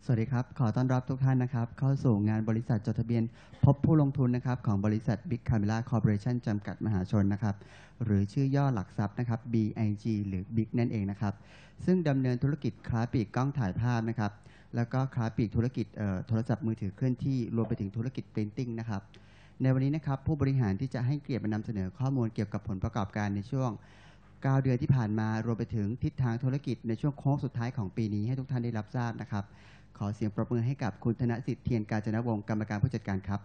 วัสดีครับขอต้อนรับทุกท่านนะครับเข้าสู่งานบริษัทจดทะเบียนพบผู้ลงทุนนะครับของบริษัท Big Camera Corporation จำกัดมหาชนนะครับหรือชื่อย่อหลักทรัพย์นะครับ BIG หรือ Big นั่นเองนะครับซึ่งดำเนินธุรกิจค้าปลีกกล้องถ่ายภาพนะครับแล้วก็ค้าปลีกธุรกิจโทรศัพท์มือถือเคลื่อนที่รวมไปถึงธุรกิจ Printing นะครับในวันนี้นะครับผู้บริหารที่จะให้เกียรติมานำเสนอข้อมูลเกี่ยวกับผลประกอบการในช่วง9 เดือนที่ผ่านมารวมไปถึงทิศทางธุรกิจในช่วงโค้งสุดท้ายของปีนี้ให้ทุกท่านได้รับทราบนะครับขอเสียงปรบมือให้กับคุณธนสิทธิ์เทียนกาญจนวงศ์กรรมการผู้จัดการครับ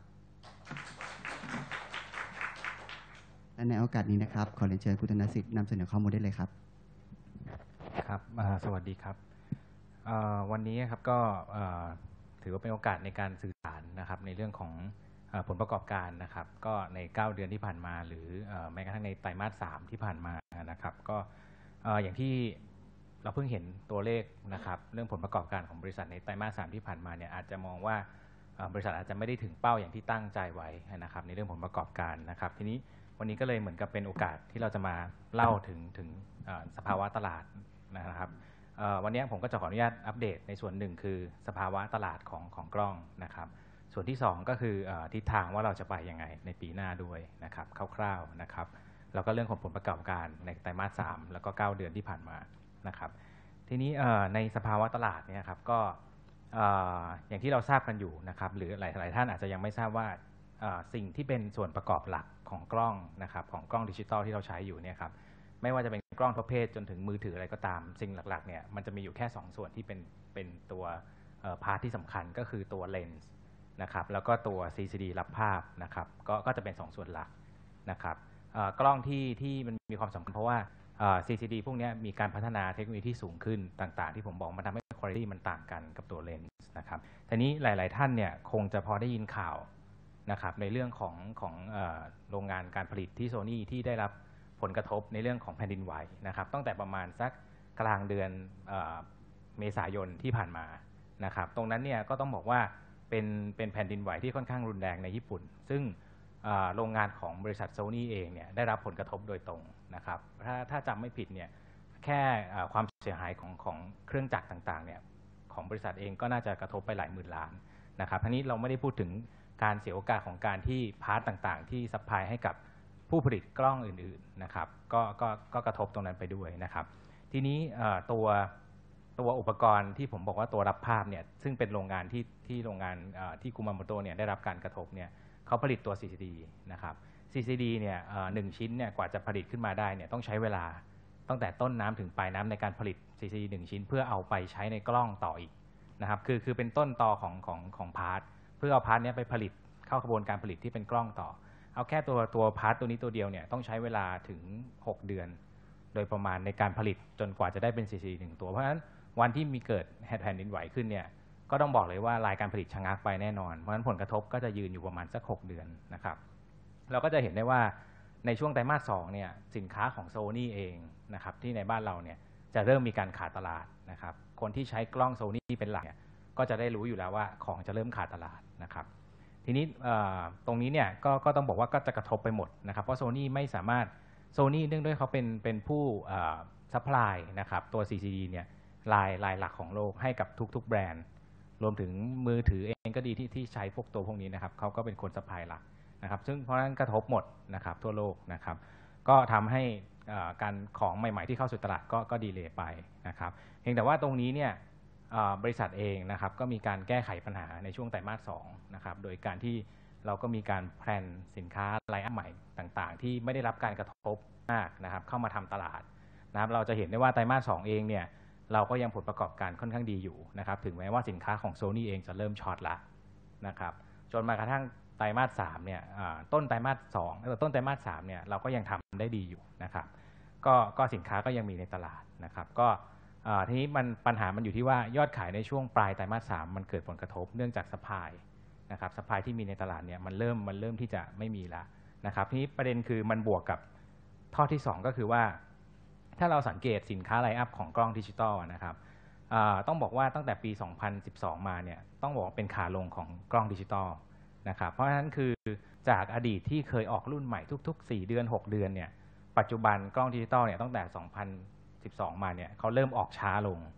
และในโอกาสนี้นะครับขอเรียนเชิญคุณธนสิทธิ์นำเสนอข้อมูลได้เลยครับครับสวัสดีครับวันนี้ครับก็ถือว่าเป็นโอกาสในการสื่อสารนะครับในเรื่องของผลประกอบการนะครับก็ใน9 เดือนที่ผ่านมาหรือแม้กระทั่งในไตรมาส3ที่ผ่านมานะครับก็อย่างที่เราเพิ่งเห็นตัวเลขนะครับเรื่องผลประกอบการของบริษัทในไตรมาส3ที่ผ่านมาเนี่ยอาจจะมองว่าบริษัทอาจจะไม่ได้ถึงเป้าอย่างที่ตั้งใจไว้นะครับในเรื่องผลประกอบการนะครับทีนี้วันนี้ก็เลยเหมือนกับเป็นโอกาสที่เราจะมาเล่าถึงสภาวะตลาดนะครับวันนี้ผมก็จะขออนุญาตอัปเดตในส่วนหนึ่งคือสภาวะตลาดของกล้องนะครับส่วนที่2ก็คือทิศทางว่าเราจะไปยังไงในปีหน้าด้วยนะครับคร่าวๆนะครับแล้วก็เรื่องของผลประกอบการในไตรมาส3แล้วก็9 เดือนที่ผ่านมานะครับทีนี้ในสภาวะตลาดเนี่ยครับก็อย่างที่เราทราบกันอยู่นะครับหรือหลายท่านอาจจะยังไม่ทราบว่าสิ่งที่เป็นส่วนประกอบหลักของกล้องนะครับของกล้องดิจิตอลที่เราใช้อยู่เนี่ยครับไม่ว่าจะเป็นกล้องประเภทจนถึงมือถืออะไรก็ตามสิ่งหลักๆเนี่ยมันจะมีอยู่แค่2ส่วนที่เป็นตัวพาร์ทที่สำคัญก็คือตัวเลนส์นะครับแล้วก็ตัว CCD รับภาพนะครับก็จะเป็น2ส่วนหลักนะครับกล้องที่มันมีความสำคัญเพราะว่าCCD พวกนี้มีการพัฒนาเทคโนโลยีที่สูงขึ้นต่างๆที่ผมบอกมันทำให้ quality มันต่างกันกับตัวเลนส์นะครับทีนี้หลายๆท่านเนี่ยคงจะพอได้ยินข่าวนะครับในเรื่องของโรงงานการผลิตที่ Sony ที่ได้รับผลกระทบในเรื่องของแผ่นดินไหวนะครับตั้งแต่ประมาณสักกลางเดือนเมษายนที่ผ่านมานะครับตรงนั้นเนี่ยก็ต้องบอกว่าเป็นแผ่นดินไหวที่ค่อนข้างรุนแรงในญี่ปุ่นซึ่งโรงงานของบริษัท Sony เองเนี่ยได้รับผลกระทบโดยตรงนะครับถ้าจำไม่ผิดเนี่ยแค่ความเสียหายของเครื่องจักรต่างๆเนี่ยของบริษัทเองก็น่าจะกระทบไปหลายหมื่นล้านนะครับทั้งนี้เราไม่ได้พูดถึงการเสียโอกาสของการที่พาร์ตต่างๆที่ซัพพลายให้กับผู้ผลิตกล้องอื่นๆนะครับก็กระทบตรงนั้นไปด้วยนะครับทีนี้ตัวอุปกรณ์ที่ผมบอกว่าตัวรับภาพเนี่ยซึ่งเป็นโรงงานที่โรงงานที่คุมาโมโตะเนี่ยได้รับการกระทบเนี่ยเขาผลิตตัว CCD นะครับ CCD เนี่ย1 ชิ้นเนี่ยกว่าจะผลิตขึ้นมาได้เนี่ยต้องใช้เวลาตั้งแต่ต้นน้ำถึงปลายน้ำในการผลิต CCD 1 ชิ้นเพื่อเอาไปใช้ในกล้องต่ออีกนะครับคือเป็นต้นตอของพาร์ทเพื่อเอาพาร์ทนี้ไปผลิตเข้ากระบวนการผลิตที่เป็นกล้องต่อเอาแค่ตัวพาร์ทตัวนี้ตัวเดียวเนี่ยต้องใช้เวลาถึง6 เดือนโดยประมาณในการผลิตจนกว่าจะได้เป็น CCD 1 ตัวเพราะฉะนั้นวันที่มีเกิดแผ่นดินไหวขึ้นเนี่ยก็ต้องบอกเลยว่ารายการผลิตชะงักไปแน่นอนเพราะฉะนั้นผลกระทบก็จะยืนอยู่ประมาณสัก6 เดือนนะครับเราก็จะเห็นได้ว่าในช่วงไตรมาส2เนี่ยสินค้าของ Sony เองนะครับที่ในบ้านเราเนี่ยจะเริ่มมีการขาดตลาดนะครับคนที่ใช้กล้อง Sony เป็นหลักเนี่ยก็จะได้รู้อยู่แล้วว่าของจะเริ่มขาดตลาดนะครับทีนี้ตรงนี้เนี่ยก็ต้องบอกว่าก็จะกระทบไปหมดนะครับเพราะ Sony ไม่สามารถ Sony เนื่องด้วยเขาเป็นผู้ซัพพลายนะครับตัว CCD เนี่ยรายหลักของโลกให้กับทุกๆแบรนด์รวมถึงมือถือเองก็ดีที่ใช้พวกตัวพวกนี้นะครับเขาก็เป็นคนซัพพลายหลักนะครับซึ่งเพราะนั้นกระทบหมดนะครับทั่วโลกนะครับก็ทำให้การของใหม่ๆที่เข้าสู่ตลาดก็ดีเลย์ไปนะครับเพียงแต่ว่าตรงนี้เนี่ยบริษัทเองนะครับก็มีการแก้ไขปัญหาในช่วงไตรมาส2นะครับโดยการที่เราก็มีการแพลนสินค้าไลน์อัพใหม่ต่างๆที่ไม่ได้รับการกระทบมากนะครับเข้ามาทำตลาดนะครับเราจะเห็นได้ว่าไตรมาส2เองเนี่ยเราก็ยังผลประกอบการค่อนข้างดีอยู่นะครับถึงแม้ว่าสินค้าของ Sony เองจะเริ่มช็อตละนะครับจนมากระทั่งไตรมาส3เนี่ยต้นไตรมาส2ต้นไตรมาส3เนี่ยเราก็ยังทำได้ดีอยู่นะครับก็สินค้าก็ยังมีในตลาดนะครับก็ทีนี้ปัญหามันอยู่ที่ว่ายอดขายในช่วงปลายไตรมาส3มันเกิดผลกระทบเนื่องจากซัพพลายนะครับซัพพลายที่มีในตลาดเนี่ยมันเริ่มที่จะไม่มีละนะครับทีนี้ประเด็นคือมันบวกกับข้อที่2ก็คือว่าถ้าเราสังเกตสินค้าไลน์อัพของกล้องดิจิตอลนะครับต้องบอกว่าตั้งแต่ปี 2012 มาเนี่ยต้องบอกว่าเป็นขาลงของกล้องดิจิตอลนะครับเพราะฉะนั้นคือจากอดีตที่เคยออกรุ่นใหม่ทุกๆ4 เดือน 6 เดือนเนี่ยปัจจุบันกล้องดิจิตอลเนี่ยตั้งแต่ 2012 มาเนี่ยเขาเริ่มออกช้าลง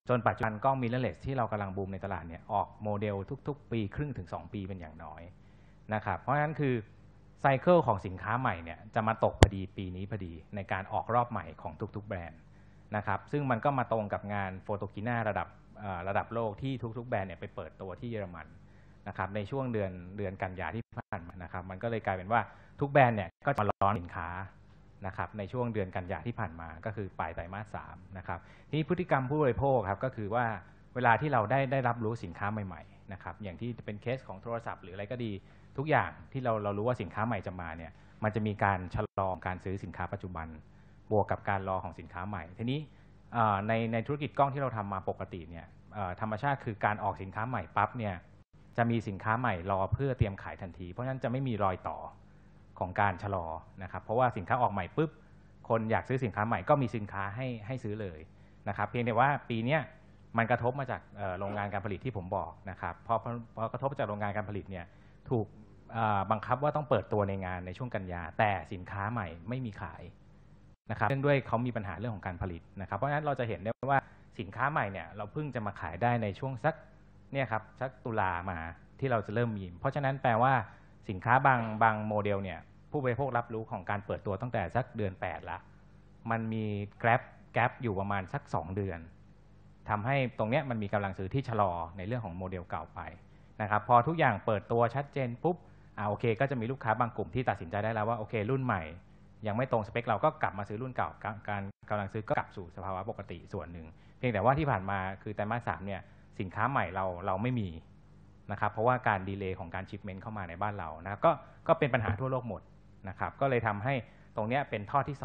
จนปัจจุบันกล้องมิเรอร์เลสที่เรากำลังบูมในตลาดเนี่ยออกโมเดลทุกๆปีครึ่งถึง2 ปีเป็นอย่างน้อยนะครับเพราะฉะนั้นคือไซเคิลของสินค้าใหม่เนี่ยจะมาตกพอดีปีนี้พอดีในการออกรอบใหม่ของทุกๆแบรนด์นะครับซึ่งมันก็มาตรงกับงานโฟโตกิน่าระดับโลกที่ทุกๆแบรนด์เนี่ยไปเปิดตัวที่เยอรมันนะครับในช่วงเดือนกันยาที่ผ่านมานะครับมันก็เลยกลายเป็นว่าทุกแบรนด์เนี่ยก็จะมาร้อนสินค้านะครับในช่วงเดือนกันยาที่ผ่านมาก็คือปลายไตรมาส 3นะครับที่พฤติกรรมผู้บริโภคครับก็คือว่าเวลาที่เราได้รับรู้สินค้าใหม่ๆนะครับอย่างที่เป็นเคสของโทรศัพท์หรืออะไรก็ดีทุกอย่างที่เรารู้ว่าสินค้าใหม่จะมาเนี่ยมันจะมีการชะลอการซื้อสินค้าปัจจุบันบวกกับการรอของสินค้าใหม่ทีนี้ในธุรกิจกล้องที่เราทำมาปกติเนี่ยธรรมชาติคือการออกสินค้าใหม่ปั๊บเนี่ยจะมีสินค้าใหม่รอเพื่อเตรียมขายทันทีเพราะฉะนั้นจะไม่มีรอยต่อของการชะลอนะครับเพราะว่าสินค้าออกใหม่ปุ๊บคนอยากซื้อสินค้าใหม่ก็มีสินค้าให้ซื้อเลยนะครับเพียงแต่ว่าปีนี้มันกระทบมาจากโรงงานการผลิตที่ผมบอกนะครับพอกระทบจากโรงงานการผลิตเนี่ยถูกบังคับว่าต้องเปิดตัวในงานในช่วงกันยาแต่สินค้าใหม่ไม่มีขายนะครับเนื่องด้วยเขามีปัญหาเรื่องของการผลิตนะครับเพราะฉะนั้นเราจะเห็นได้ว่าสินค้าใหม่เนี่ยเราเพิ่งจะมาขายได้ในช่วงสักตุลามาที่เราจะเริ่มมีเพราะฉะนั้นแปลว่าสินค้าบางโมเดลเนี่ยผู้บริโภครับรู้ของการเปิดตัวตั้งแต่สักเดือน8ละมันมีแกร็บอยู่ประมาณสัก2 เดือนทำให้ตรงนี้มันมีกำลังซื้อที่ชะลอในเรื่องของโมเดลเก่าไปนะครับพอทุกอย่างเปิดตัวชัดเจนปุ๊บโอเคก็จะมีลูกค้าบางกลุ่มที่ตัดสินใจได้แล้วว่าโอเครุ่นใหม่ยังไม่ตรงสเปคเราก็กลับมาซื้อรุ่นเก่าการกำลังซื้อก็กลับสู่สภาวะปกติส่วนหนึ่งเพียงแต่ว่าที่ผ่านมาคือไตรมาส 3เนี่ยสินค้าใหม่เราไม่มีนะครับเพราะว่าการดีเลย์ของการชิปเมนต์เข้ามาในบ้านเรานะก็เป็นปัญหาทั่วโลกหมดนะครับก็เลยทำให้ตรงนี้เป็นท่อที่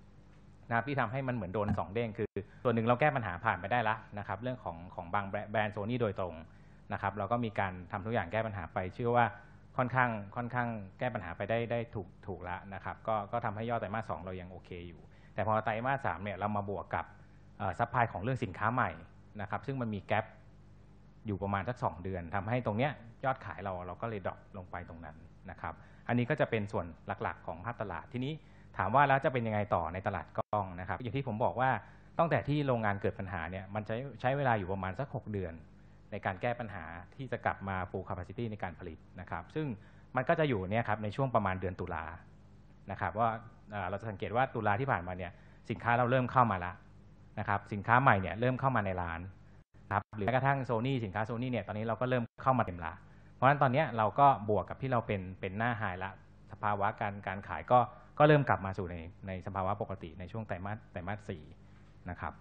2นะครับที่ทำให้มันเหมือนโดน2 เด้งคือส่วนหนึ่งเราแก้ปัญหาผ่านไปได้แล้วนะครับเรื่องของบางแบรนด์โซนี่โดยตรงนะครับเราก็มีการทำทุกอย่างแก้ปัญหาไปเชื่อว่าค่อนข้างแก้ปัญหาไปได้ถูกแล้วนะครับก็ทำให้ยอดไตรมาส 2เรายังโอเคอยู่แต่พอไตรมาส 3เนี่ยเรามาบวกกับซัพพลายของเรื่องสินค้าใหม่นะครับซึ่งมันมีแกลบอยู่ประมาณสัก2 เดือนทำให้ตรงเนี้ยยอดขายเราก็เลยดรอปลงไปตรงนั้นนะครับอันนี้ก็จะเป็นส่วนหลักๆของภาพตลาดทีนี้ถามว่าแล้วจะเป็นยังไงต่อในตลาดกล้องนะครับอย่างที่ผมบอกว่าตั้งแต่ที่โรงงานเกิดปัญหาเนี่ยมันใช้เวลาอยู่ประมาณสัก6 เดือนในการแก้ปัญหาที่จะกลับมา full capacity ในการผลิตนะครับซึ่งมันก็จะอยู่เนี่ยครับในช่วงประมาณเดือนตุลานะครับว่าเราจะสังเกตว่าตุลาที่ผ่านมาเนี่ยสินค้าเราเริ่มเข้ามาแล้วนะครับสินค้าใหม่เนี่ยเริ่มเข้ามาในร้านครับหรือแม้กระทั่งโซนี่สินค้าโซนี่เนี่ยตอนนี้เราก็เริ่มเข้ามาเต็มละเพราะฉะนั้นตอนนี้เราก็บวกกับที่เราเป็นหน้าไฮละสภาวะการขายก็เริ่มกลับมาสู่ในสภาวะปกติในช่วงไตรมาส 4นะครับ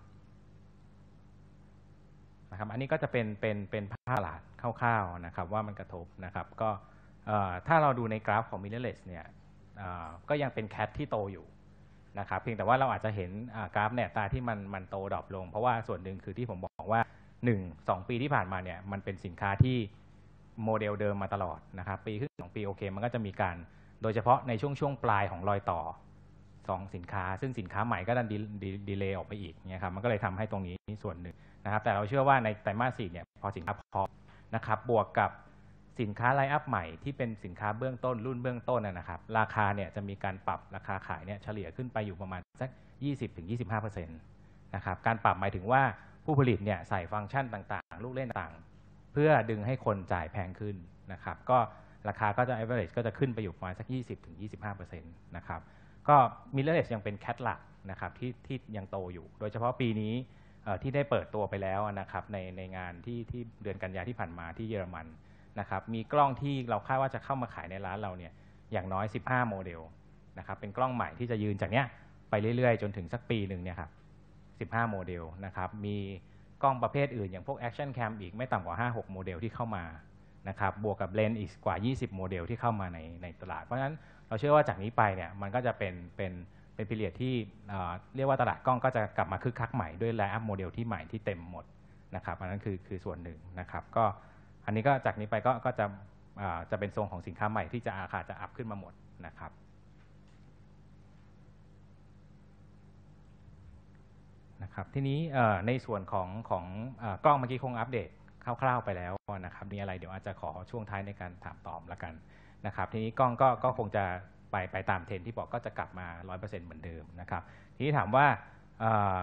อันนี้ก็จะเป็นภาพตลาดคร่าวๆนะครับว่ามันกระทบนะครับก็ถ้าเราดูในกราฟของ Mirrorless เนี่ยก็ยังเป็นแคทที่โตอยู่นะครับเพียงแต่ว่าเราอาจจะเห็นกราฟเนี่ยตาที่มันโตดรอปลงเพราะว่าส่วนหนึ่งคือที่ผมบอกว่า 1-2 ปีที่ผ่านมาเนี่ยมันเป็นสินค้าที่โมเดลเดิมมาตลอดนะครับปีครึ่ง2 ปีโอเคมันก็จะมีการโดยเฉพาะในช่วงปลายของรอยต่อ2 สินค้าซึ่งสินค้าใหม่ก็ดันดีเลย์ออกไปอีกเนี่ยครับมันก็เลยทำให้ตรงนี้ส่วนหนึ่งนะครับแต่เราเชื่อว่าในไตรมาส 4เนี่ยพอสินค้าพอนะครับบวกกับสินค้าไลน์อัพใหม่ที่เป็นสินค้าเบื้องต้นรุ่นเบื้องต้นนะครับราคาเนี่ยจะมีการปรับราคาขายเนี่ยเฉลี่ยขึ้นไปอยู่ประมาณสัก 20-25% นะครับการปรับหมายถึงว่าผู้ผลิตเนี่ยใส่ฟังก์ชันต่างๆลูกเล่นต่างเพื่อดึงให้คนจ่ายแพงขึ้นนะครับก็ราคาก็จะ average ก็จะขึ้นไปอยู่ประมาณสัก 20-25% นะครับก็ Mirrorless ยังเป็นแคทหลักนะครับที่ยังโตอยู่โดยเฉพาะปีนี้ที่ได้เปิดตัวไปแล้วนะครับในงานที่เดือนกันยาที่ผ่านมาที่เยอรมันนะครับมีกล้องที่เราคาดว่าจะเข้ามาขายในร้านเราเนี่ยอย่างน้อย15 โมเดลนะครับเป็นกล้องใหม่ที่จะยืนจากเนี้ยไปเรื่อยๆจนถึงสักปีหนึ่งเนี่ยครับ15 โมเดลนะครับมีกล้องประเภทอื่นอย่างพวก Action Cam อีกไม่ต่ำกว่า 5-6 โมเดลที่เข้ามานะครับบวกกับเลนส์อีกกว่า20 โมเดลที่เข้ามาในตลาดเพราะฉะนั้นเราเชื่อว่าจากนี้ไปเนี่ยมันก็จะเป็นพีเรียดที่เรียกว่าตลาดกล้องก็จะกลับมาคึกคักใหม่ด้วยไลน์อัพโมเดลที่ใหม่ที่เต็มหมดนะครับอันนั้นคือส่วนหนึ่งนะครับก็อันนี้ก็จากนี้ไปก็จะเป็นทรงของสินค้าใหม่ที่จะราคาจะอัพขึ้นมาหมดนะครับทีนี้ในส่วนของกล้องเมื่อกี้คงอัปเดตคร่าวๆไปแล้วนะครับมีอะไรเดี๋ยวอาจจะขอช่วงท้ายในการถามตอบละกันนะครับทีนี้กล้องก็คงจะไปตามเทรนที่บอกก็จะกลับมา 100% เหมือนเดิมนะครับทีนี้ถามว่าก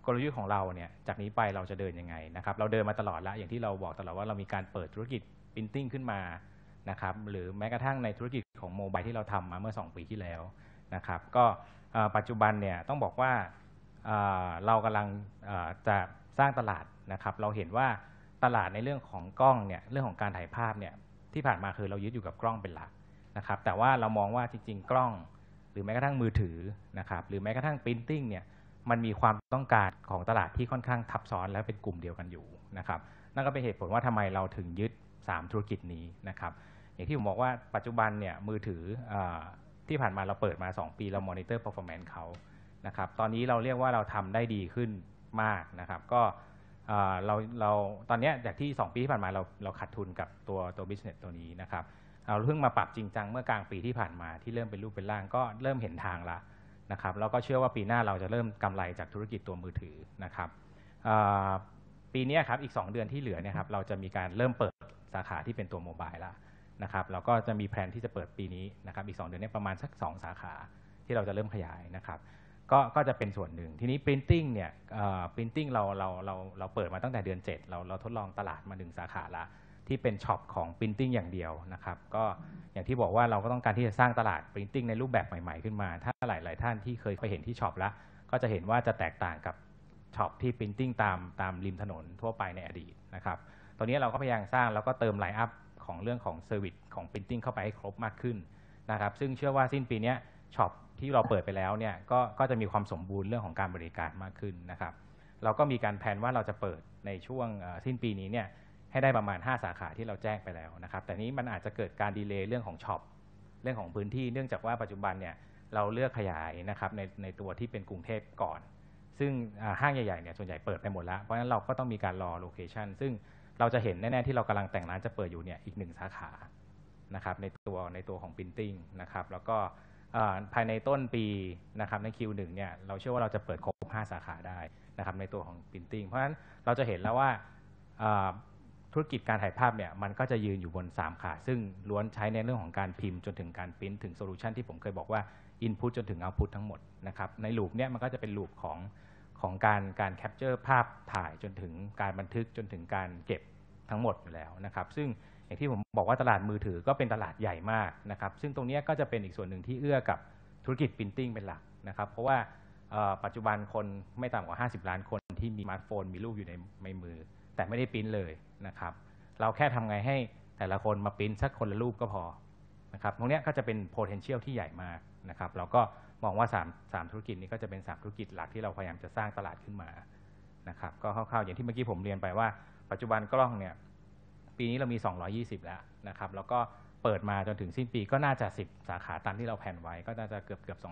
กลยุทธ์ของเราเนี่ยจากนี้ไปเราจะเดินยังไงนะครับเราเดินมาตลอดแล้วอย่างที่เราบอกตลอดว่าเรามีการเปิดธุรกิจ Printing ขึ้นมานะครับหรือแม้กระทั่งในธุรกิจของโมบายที่เราทำมาเมื่อ2 ปีที่แล้วนะครับก็ปัจจุบันเนี่ยต้องบอกว่าเรากำลังจะสร้างตลาดนะครับเราเห็นว่าตลาดในเรื่องของกล้องเนี่ยเรื่องของการถ่ายภาพเนี่ยที่ผ่านมาคือเรายึดอยู่กับกล้องเป็นหลักนะครับแต่ว่าเรามองว่าจริงๆกล้องหรือแม้กระทั่งมือถือนะครับหรือแม้กระทั่ง Printing เนี่ยมันมีความต้องการของตลาดที่ค่อนข้างทับซ้อนและเป็นกลุ่มเดียวกันอยู่นะครับนั่นก็เป็นเหตุผลว่าทำไมเราถึงยึด3ธุรกิจนี้นะครับอย่างที่ผมบอกว่าปัจจุบันเนี่ยมือถือที่ผ่านมาเราเปิดมา2 ปีเรามอนิเตอร์ performance เขานะครับตอนนี้เราเรียกว่าเราทำได้ดีขึ้นมากนะครับก็เราตอนนี้จากที่2 ปีที่ผ่านมาเราขาดทุนกับตัว business ตัวนี้นะครับเราเพิ่งมาปรับจริงจังเมื่อกลางปีที่ผ่านมาที่เริ่มเป็นรูปเป็นร่างก็เริ่มเห็นทางละนะครับแล้วก็เชื่อว่าปีหน้าเราจะเริ่มกำไรจากธุรกิจตัวมือถือนะครับปีนี้ครับอีก2 เดือนที่เหลือเนี่ยครับเราจะมีการเริ่มเปิดสาขาที่เป็นตัวโมบายแล้วนะครับเราก็จะมีแผนที่จะเปิดปีนี้นะครับอีก2 เดือนนี้ประมาณสัก2 สาขาที่เราจะเริ่มขยายนะครับก็จะเป็นส่วนหนึ่งทีนี้ Printing เนี่ย Printing เราเปิดมาตั้งแต่เดือน7เราทดลองตลาดมา1 สาขาละที่เป็นช็อปของ Printing อย่างเดียวนะครับก็อย่างที่บอกว่าเราก็ต้องการที่จะสร้างตลาด Printing ในรูปแบบใหม่ๆขึ้นมาถ้าหลายๆท่านที่เคยไปเห็นที่ช็อปแล้วก็จะเห็นว่าจะแตกต่างกับช็อปที่ Printing ตามริมถนนทั่วไปในอดีตนะครับตอนนี้เราก็พยายามสร้างแล้วก็เติมไลน์อัพของเรื่องของเซอร์วิสของ Printing เข้าไปให้ครบมากขึ้นนะครับซึ่งเชื่อว่าสิ้นปีนี้ช็อปที่เราเปิดไปแล้วเนี่ยก็จะมีความสมบูรณ์เรื่องของการบริการมากขึ้นนะครับเราก็มีการแผนว่าเราจะเปิดในช่วงสิ้นปีนี้เนี่ยให้ได้ประมาณ5 สาขาที่เราแจ้งไปแล้วนะครับแต่นี้มันอาจจะเกิดการดีเลย์เรื่องของช็อปเรื่องของพื้นที่เนื่องจากว่าปัจจุบันเนี่ยเราเลือกขยายนะครับในตัวที่เป็นกรุงเทพก่อนซึ่งห้างใหญ่ๆเนี่ยส่วนใหญ่เปิดไปหมดแล้วเพราะฉะนั้นเราก็ต้องมีการรอโลเคชันซึ่งเราจะเห็นแน่ๆที่เรากำลังแต่งร้านจะเปิดอยู่เนี่ยอีก1 สาขานะครับในตัวของ Printing นะครับแล้วก็ภายในต้นปีนะครับใน Q1 เนี่ยเราเชื่อว่าเราจะเปิดครบ5 สาขาได้นะครับในตัวของ Printing เพราะฉะนั้นเราจะเห็นแล้วว่าธุรกิจการถ่ายภาพเนี่ยมันก็จะยืนอยู่บน3 ขาซึ่งล้วนใช้ในเรื่องของการพิมพ์จนถึงการพิมพ์ถึงโซลูชันที่ผมเคยบอกว่า Input จนถึง Output ทั้งหมดนะครับในลูปเนี่ยมันก็จะเป็นลูปของการแคปเจอร์ภาพถ่ายจนถึงการบันทึกจนถึงการเก็บทั้งหมดอยู่แล้วนะครับซึ่งอย่างที่ผมบอกว่าตลาดมือถือก็เป็นตลาดใหญ่มากนะครับซึ่งตรงนี้ก็จะเป็นอีกส่วนหนึ่งที่เอื้อกับธุรกิจ Printing เป็นหลักนะครับเพราะว่าปัจจุบันคนไม่ต่ำกว่า50 ล้านคนที่มีสมาร์ทโฟนมีรูปอยู่ในมือแต่ไม่ได้พิมพ์เลยนะครับเราแค่ทำไงให้แต่ละคนมาพิมพ์สักคนละรูปก็พอนะครับตรงนี้ก็จะเป็น potential ที่ใหญ่มากนะครับเราก็มองว่า3ธุรกิจนี้ก็จะเป็น3ธุรกิจหลักที่เราพยายามจะสร้างตลาดขึ้นมานะครับก็คร่าวๆอย่างที่เมื่อกี้ผมเรียนไปว่าปัจจุบันกล้องเนี่ยปีนี้เรามี220แล้วนะครับแล้วก็เปิดมาจนถึงสิ้นปีก็น่าจะ10 สาขาตามที่เราแผนไว้ก็น่าจะเกือบ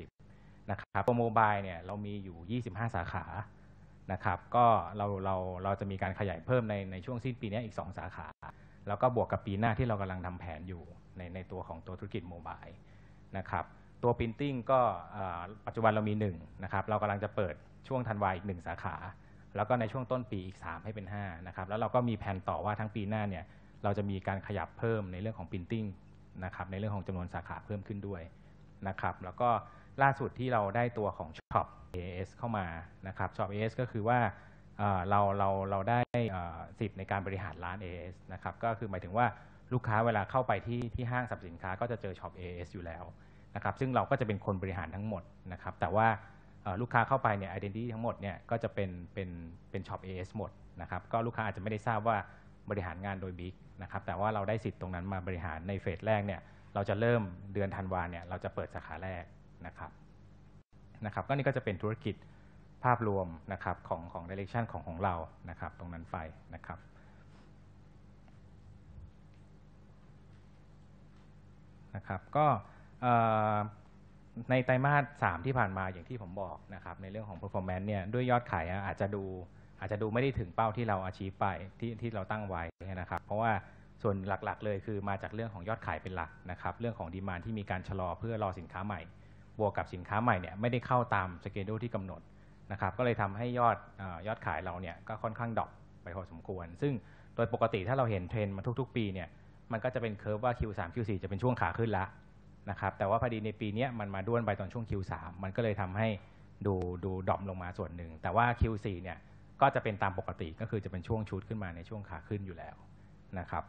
230นะครับโมบายเนี่ยเรามีอยู่25 สาขานะครับก็เราจะมีการขยายเพิ่มในช่วงสิ้นปีนี้อีก2 สาขาแล้วก็บวกกับปีหน้าที่เรากำลังทำแผนอยู่ในตัวของตัวธุรกิจโมบายนะครับตัว Printing ก็ปัจจุบันเรามี1นะครับเรากำลังจะเปิดช่วงธันวาอีก1 สาขาแล้วก็ในช่วงต้นปีอีก3ให้เป็น5นะครับแล้วเราก็มีแผนต่อว่าทั้งปีหน้าเนี่ยเราจะมีการขยับเพิ่มในเรื่องของ Printing นะครับในเรื่องของจำนวนสาขาเพิ่มขึ้นด้วยนะครับแล้วก็ล่าสุดที่เราได้ตัวของ Shop AS เข้ามานะครับ Shop AS ก็คือว่าเราได้สิทธิ์ในการบริหารร้าน AS นะครับก็คือหมายถึงว่าลูกค้าเวลาเข้าไปที่ห้างสรรพสินค้าก็จะเจอ Shop AS อยู่แล้วนะครับซึ่งเราก็จะเป็นคนบริหารทั้งหมดนะครับแต่ว่าลูกค้าเข้าไปเนี่ย identity ทั้งหมดเนี่ยก็จะเป็น Shop AS หมดนะครับก็ลูกค้าอาจจะไม่ได้ทราบว่าบริหารงานโดย Big นะครับแต่ว่าเราได้สิทธิ์ตรงนั้นมาบริหารในเฟสแรกเนี่ยเราจะเริ่มเดือนธันวาเนี่ยเราจะเปิดสาขาแรกนะครับก็นี่ก็จะเป็นธุรกิจภาพรวมนะครับของ direction ของเรานะครับตรงนั้นไปนะครับก็ในไตรมาส 3ที่ผ่านมาอย่างที่ผมบอกนะครับในเรื่องของ performance เนี่ยด้วยยอดขายอาจจะดูไม่ได้ถึงเป้าที่เราachieveไปที่เราตั้งไว้นะครับเพราะว่าส่วนหลักๆเลยคือมาจากเรื่องของยอดขายเป็นหลักนะครับเรื่องของดีมานด์ที่มีการชะลอเพื่อรอสินค้าใหม่บวกกับสินค้าใหม่เนี่ยไม่ได้เข้าตามสเกดูที่กำหนดนะครับก็เลยทำให้ยอดขายเราเนี่ยก็ค่อนข้างดรอปไปพอสมควรซึ่งโดยปกติถ้าเราเห็นเทรนด์มาทุกๆปีเนี่ยมันก็จะเป็นเคอร์ฟว่า Q3 Q4 จะเป็นช่วงขาขึ้นละนะครับแต่ว่าพอดีในปีนี้มันมาด้วนไปตอนช่วง Q3 มันก็เลยทำให้ดูดรอปลงมาส่วนหนึ่งแต่ว่า Q4 เนี่ยก็จะเป็นตามปกติก็คือจะเป็นช่วงชูดขึ้นมาในช่วงขาขึ้นอยู่แล้วนะครับ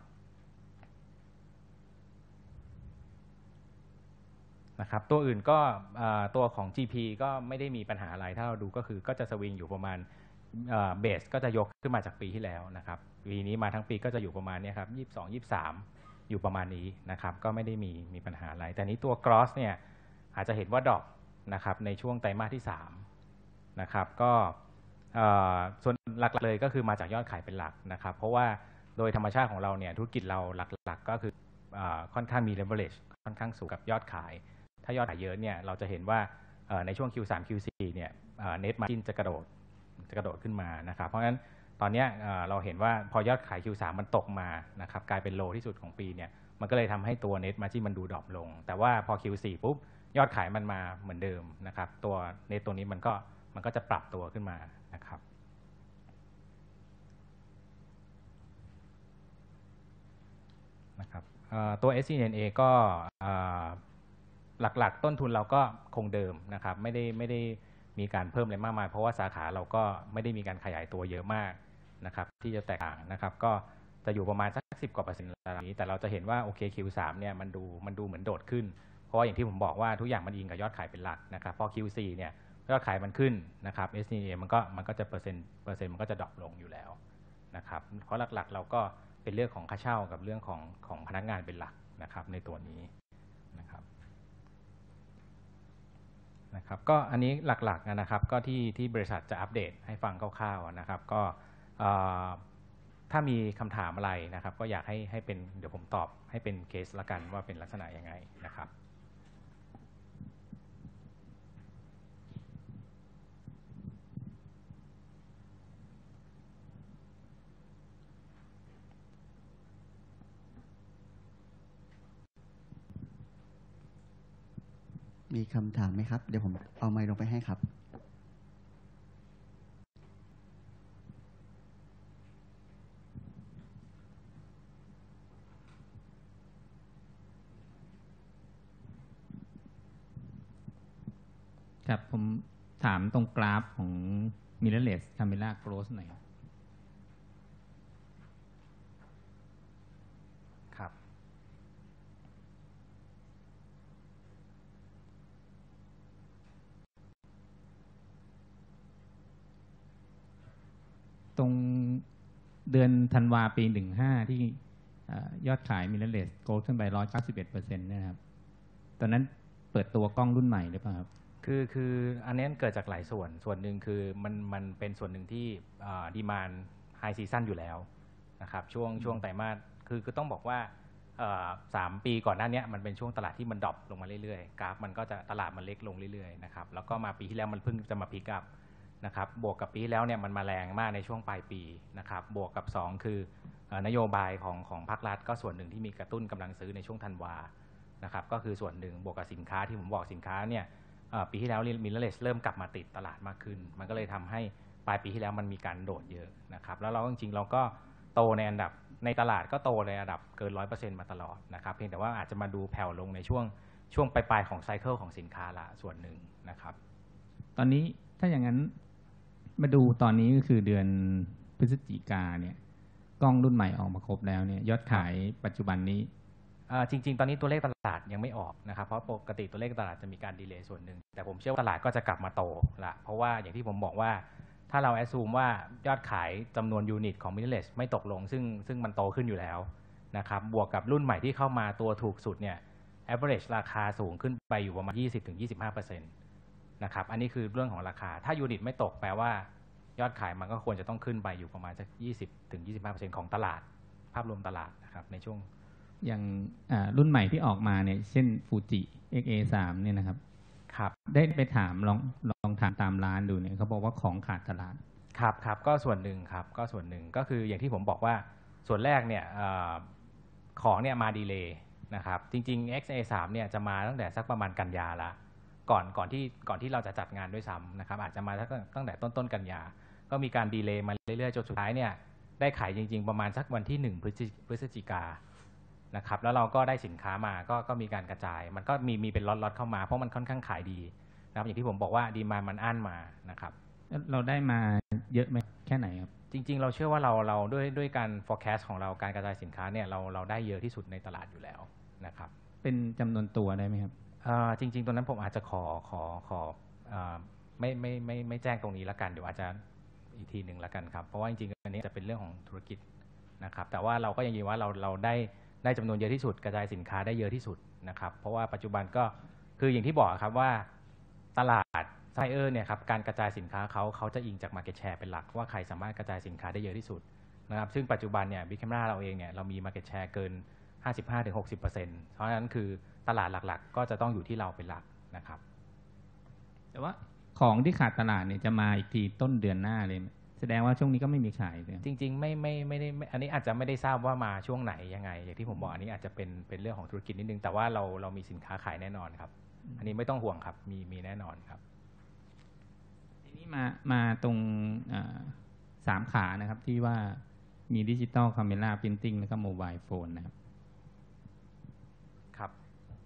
ตัวอื่นก็ตัวของ GP ก็ไม่ได้มีปัญหาอะไรถ้าเราดูก็คือก็จะสวิงอยู่ประมาณเบสก็จะยกขึ้นมาจากปีที่แล้วนะครับปีนี้มาทั้งปีก็จะอยู่ประมาณนี้ครับ22 23อยู่ประมาณนี้นะครับก็ไม่ได้มีปัญหาอะไรแต่นี้ตัว Gross เนี่ยอาจจะเห็นว่าดรอปนะครับในช่วงไตรมาสที่3นะครับก็ส่วนหลักเลยก็คือมาจากยอดขายเป็นหลักนะครับเพราะว่าโดยธรรมชาติของเราเนี่ยธุรกิจเราหลักๆก็คือค่อนข้างมี leverage ค่อนข้างสูงกับยอดขายถ้ายอดขายเยอะเนี่ยเราจะเห็นว่าในช่วง Q3 Q4 เนี่ยnet margin จะกระโดดขึ้นมานะครับเพราะฉะนั้นตอนนี้เราเห็นว่าพอยอดขาย Q3 มันตกมานะครับกลายเป็นโลที่สุดของปีเนี่ยมันก็เลยทำให้ตัว net margin มันดูดรอปลงแต่ว่าพอ Q4 ปุ๊บยอดขายมันมาเหมือนเดิมนะครับตัว net ตัวนี้มันก็จะปรับตัวขึ้นมานะครับตัว SCNA ก็หลักๆต้นทุนเราก็คงเดิมนะครับไม่ได้มีการเพิ่มอะไรมากมายเพราะว่าสาขาเราก็ไม่ได้มีการขยายตัวเยอะมากนะครับที่จะแตกต่างนะครับก็จะอยู่ประมาณสัก10 กว่าเปอร์เซ็นต์ระดับนี้แต่เราจะเห็นว่าโอเค Q3 เนี่ยมันดูเหมือนโดดขึ้นเพราะว่าอย่างที่ผมบอกว่าทุกอย่างมันอิงกับยอดขายเป็นหลักนะครับพอ Q4 เนี่ยยอดขายมันขึ้นนะครับ SCNA มันก็จะเปอร์เซ็นต์มันก็จะดรอปลงอยู่แล้วนะครับเพราะหลักๆเราก็เป็นเรื่องของค่าเช่ากับเรื่องของพนักงานเป็นหลักนะครับในตัวนี้นะครับก็อันนี้หลักๆนะครับก็ที่บริษัทจะอัปเดตให้ฟังคร่าวๆนะครับก็ถ้ามีคำถามอะไรนะครับก็อยากให้เป็นเดี๋ยวผมตอบให้เป็นเคสละกันว่าเป็นลักษณะยังไงนะครับมีคำถามไหมครับเดี๋ยวผมเอาไมค์ลงไปให้ครับครับผมถามตรงกราฟของ Mirrorless Camera Growth หน่อยครับตรงเดือนธันวาปี15ที่ยอดขาย Mirrorless Growth ขึ้นไป 191% นะครับตอนนั้นเปิดตัวกล้องรุ่นใหม่หรือเปล่าครับคืออันนี้เกิดจากหลายส่วนหนึ่งคือมันเป็นส่วนหนึ่งที่ดีมานด์ไฮซีซั่นอยู่แล้วนะครับช่วงไตรมาสคือต้องบอกว่า3 ปีก่อนหน้านี้มันเป็นช่วงตลาดที่มันดรอปลงมาเรื่อยๆกราฟมันก็จะตลาดมันเล็กลงเรื่อยๆนะครับแล้วก็มาปีที่แล้วมันเพิ่งจะมาพิกอัพนะครับบวกกับปีที่แล้วเนี่ยมันมาแรงมากในช่วงปลายปีนะครับบวกกับ2คือนโยบายของภาครัฐก็ส่วนหนึ่งที่มีกระตุ้นกำลังซื้อในช่วงธันวานะครับก็คือส่วนหนึ่งบวกกับสินค้าที่ผมบอกสินค้าเนี่ยปีที่แล้วMirrorlessเริ่มกลับมาติดตลาดมากขึ้นมันก็เลยทำให้ปลายปีที่แล้วมันมีการโดดเยอะนะครับแล้วเราจริงๆเราก็โตในตลาดก็โตในระดับเกิน 100% มาตลอดนะครับเพียงแต่ว่าอาจจะมาดูแผ่วลงในช่วงปลายของไซเคิลของสินค้าละส่วนหนึ่งนะครับตอนนี้ถ้าอย่างนั้นมาดูตอนนี้ก็คือเดือนพฤศจิกาเนี่ยกล้องรุ่นใหม่ออกมาครบแล้วเนี่ยยอดขายปัจจุบันนี้จริงๆตอนนี้ตัวเลขตลาดยังไม่ออกนะครับเพราะปกติตัวเลขตลาดจะมีการดีเลย์ส่วนหนึ่งแต่ผมเชื่อว่าตลาดก็จะกลับมาโตละเพราะว่าอย่างที่ผมบอกว่าถ้าเราแอสซูมว่ายอดขายจำนวนยูนิตของ Mirrorless ไม่ตกลงซึ่งมันโตขึ้นอยู่แล้วนะครับบวกกับรุ่นใหม่ที่เข้ามาตัวถูกสุดเนี่ย average ราคาสูงขึ้นไปอยู่ประมาณ 20-25% นะครับอันนี้คือเรื่องของราคาถ้ายูนิตไม่ตกแปลว่ายอดขายมันก็ควรจะต้องขึ้นไปอยู่ประมาณสัก 20-25% ของตลาดภาพรวมตลาดนะครับในช่วงอย่างรุ่นใหม่ที่ออกมาเนี่ยเช่น Fuji XA3 เนี่ยนะครับได้ไปถามลองถามตามร้านดูเนี่ยเขาบอกว่าของขาดตลาดครับก็ส่วนหนึ่งครับก็ส่วนหนึ่งก็คืออย่างที่ผมบอกว่าส่วนแรกเนี่ยของเนี่ยมาดีเลย์นะครับจริงๆ XA3 เนี่ยจะมาตั้งแต่สักประมาณกันยาละก่อนที่เราจะจัดงานด้วยซ้ำนะครับอาจจะมาตั้งแต่ต้นกันยาก็มีการดีเลย์มาเรื่อยๆจนสุดท้ายเนี่ยได้ขายจริงๆประมาณสักวันที่1 พฤศจิกานะครับแล้วเราก็ได้สินค้ามาก็มีการกระจายมันก็มีเป็นล็อตเข้ามาเพราะมันค่อนข้างขายดีนะครับอย่างที่ผมบอกว่าดีมานด์มันอั้นมานะครับเราได้มาเยอะไหมแค่ไหนครับจริงๆเราเชื่อว่าเราด้วยการ forecast ของเราการกระจายสินค้าเนี่ยเราได้เยอะที่สุดในตลาดอยู่แล้วนะครับเป็นจำนวนตัวได้ไหมครับจริงๆตรงนั้นผมอาจจะขอไม่แจ้งตรงนี้ละกันเดี๋ยวอาจจะอีกทีหนึ่งละกันครับเพราะว่าจริงๆอันนี้จะเป็นเรื่องของธุรกิจนะครับแต่ว่าเราก็ยังยืนว่าเราได้จำนวนเยอะที่สุดกระจายสินค้าได้เยอะที่สุดนะครับเพราะว่าปัจจุบันก็คืออย่างที่บอกครับว่าตลาดไซเออร์เนี่ยครับการกระจายสินค้าเขาจะอิงจาก market share เป็นหลักว่าใครสามารถกระจายสินค้าได้เยอะที่สุดนะครับซึ่งปัจจุบันเนี่ย Big Camera เราเองเนี่ยเรามี market share เกิน 55-60%เพราะฉะนั้นคือตลาดหลักๆก็จะต้องอยู่ที่เราเป็นหลักนะครับแต่ว่าของที่ขาดตลาดเนี่ยจะมาอีกทีต้นเดือนหน้าเลย แสดงว่าช่วงนี้ก็ไม่มีขายเลยจริงๆไม่ได้อันนี้อาจจะไม่ได้ทราบว่ามาช่วงไหนยังไงอย่างที่ผมบอกอันนี้อาจจะเป็นเรื่องของธุรกิจนิดนึงแต่ว่าเรามีสินค้าขายแน่นอนครับอันนี้ไม่ต้องห่วงครับมีแน่นอนครับทีนี้มาตรง3 ขานะครับที่ว่ามีดิจิตอลคาเมราพิมพ์ติ้งแล้วก็โมบายโฟนนะครับครับ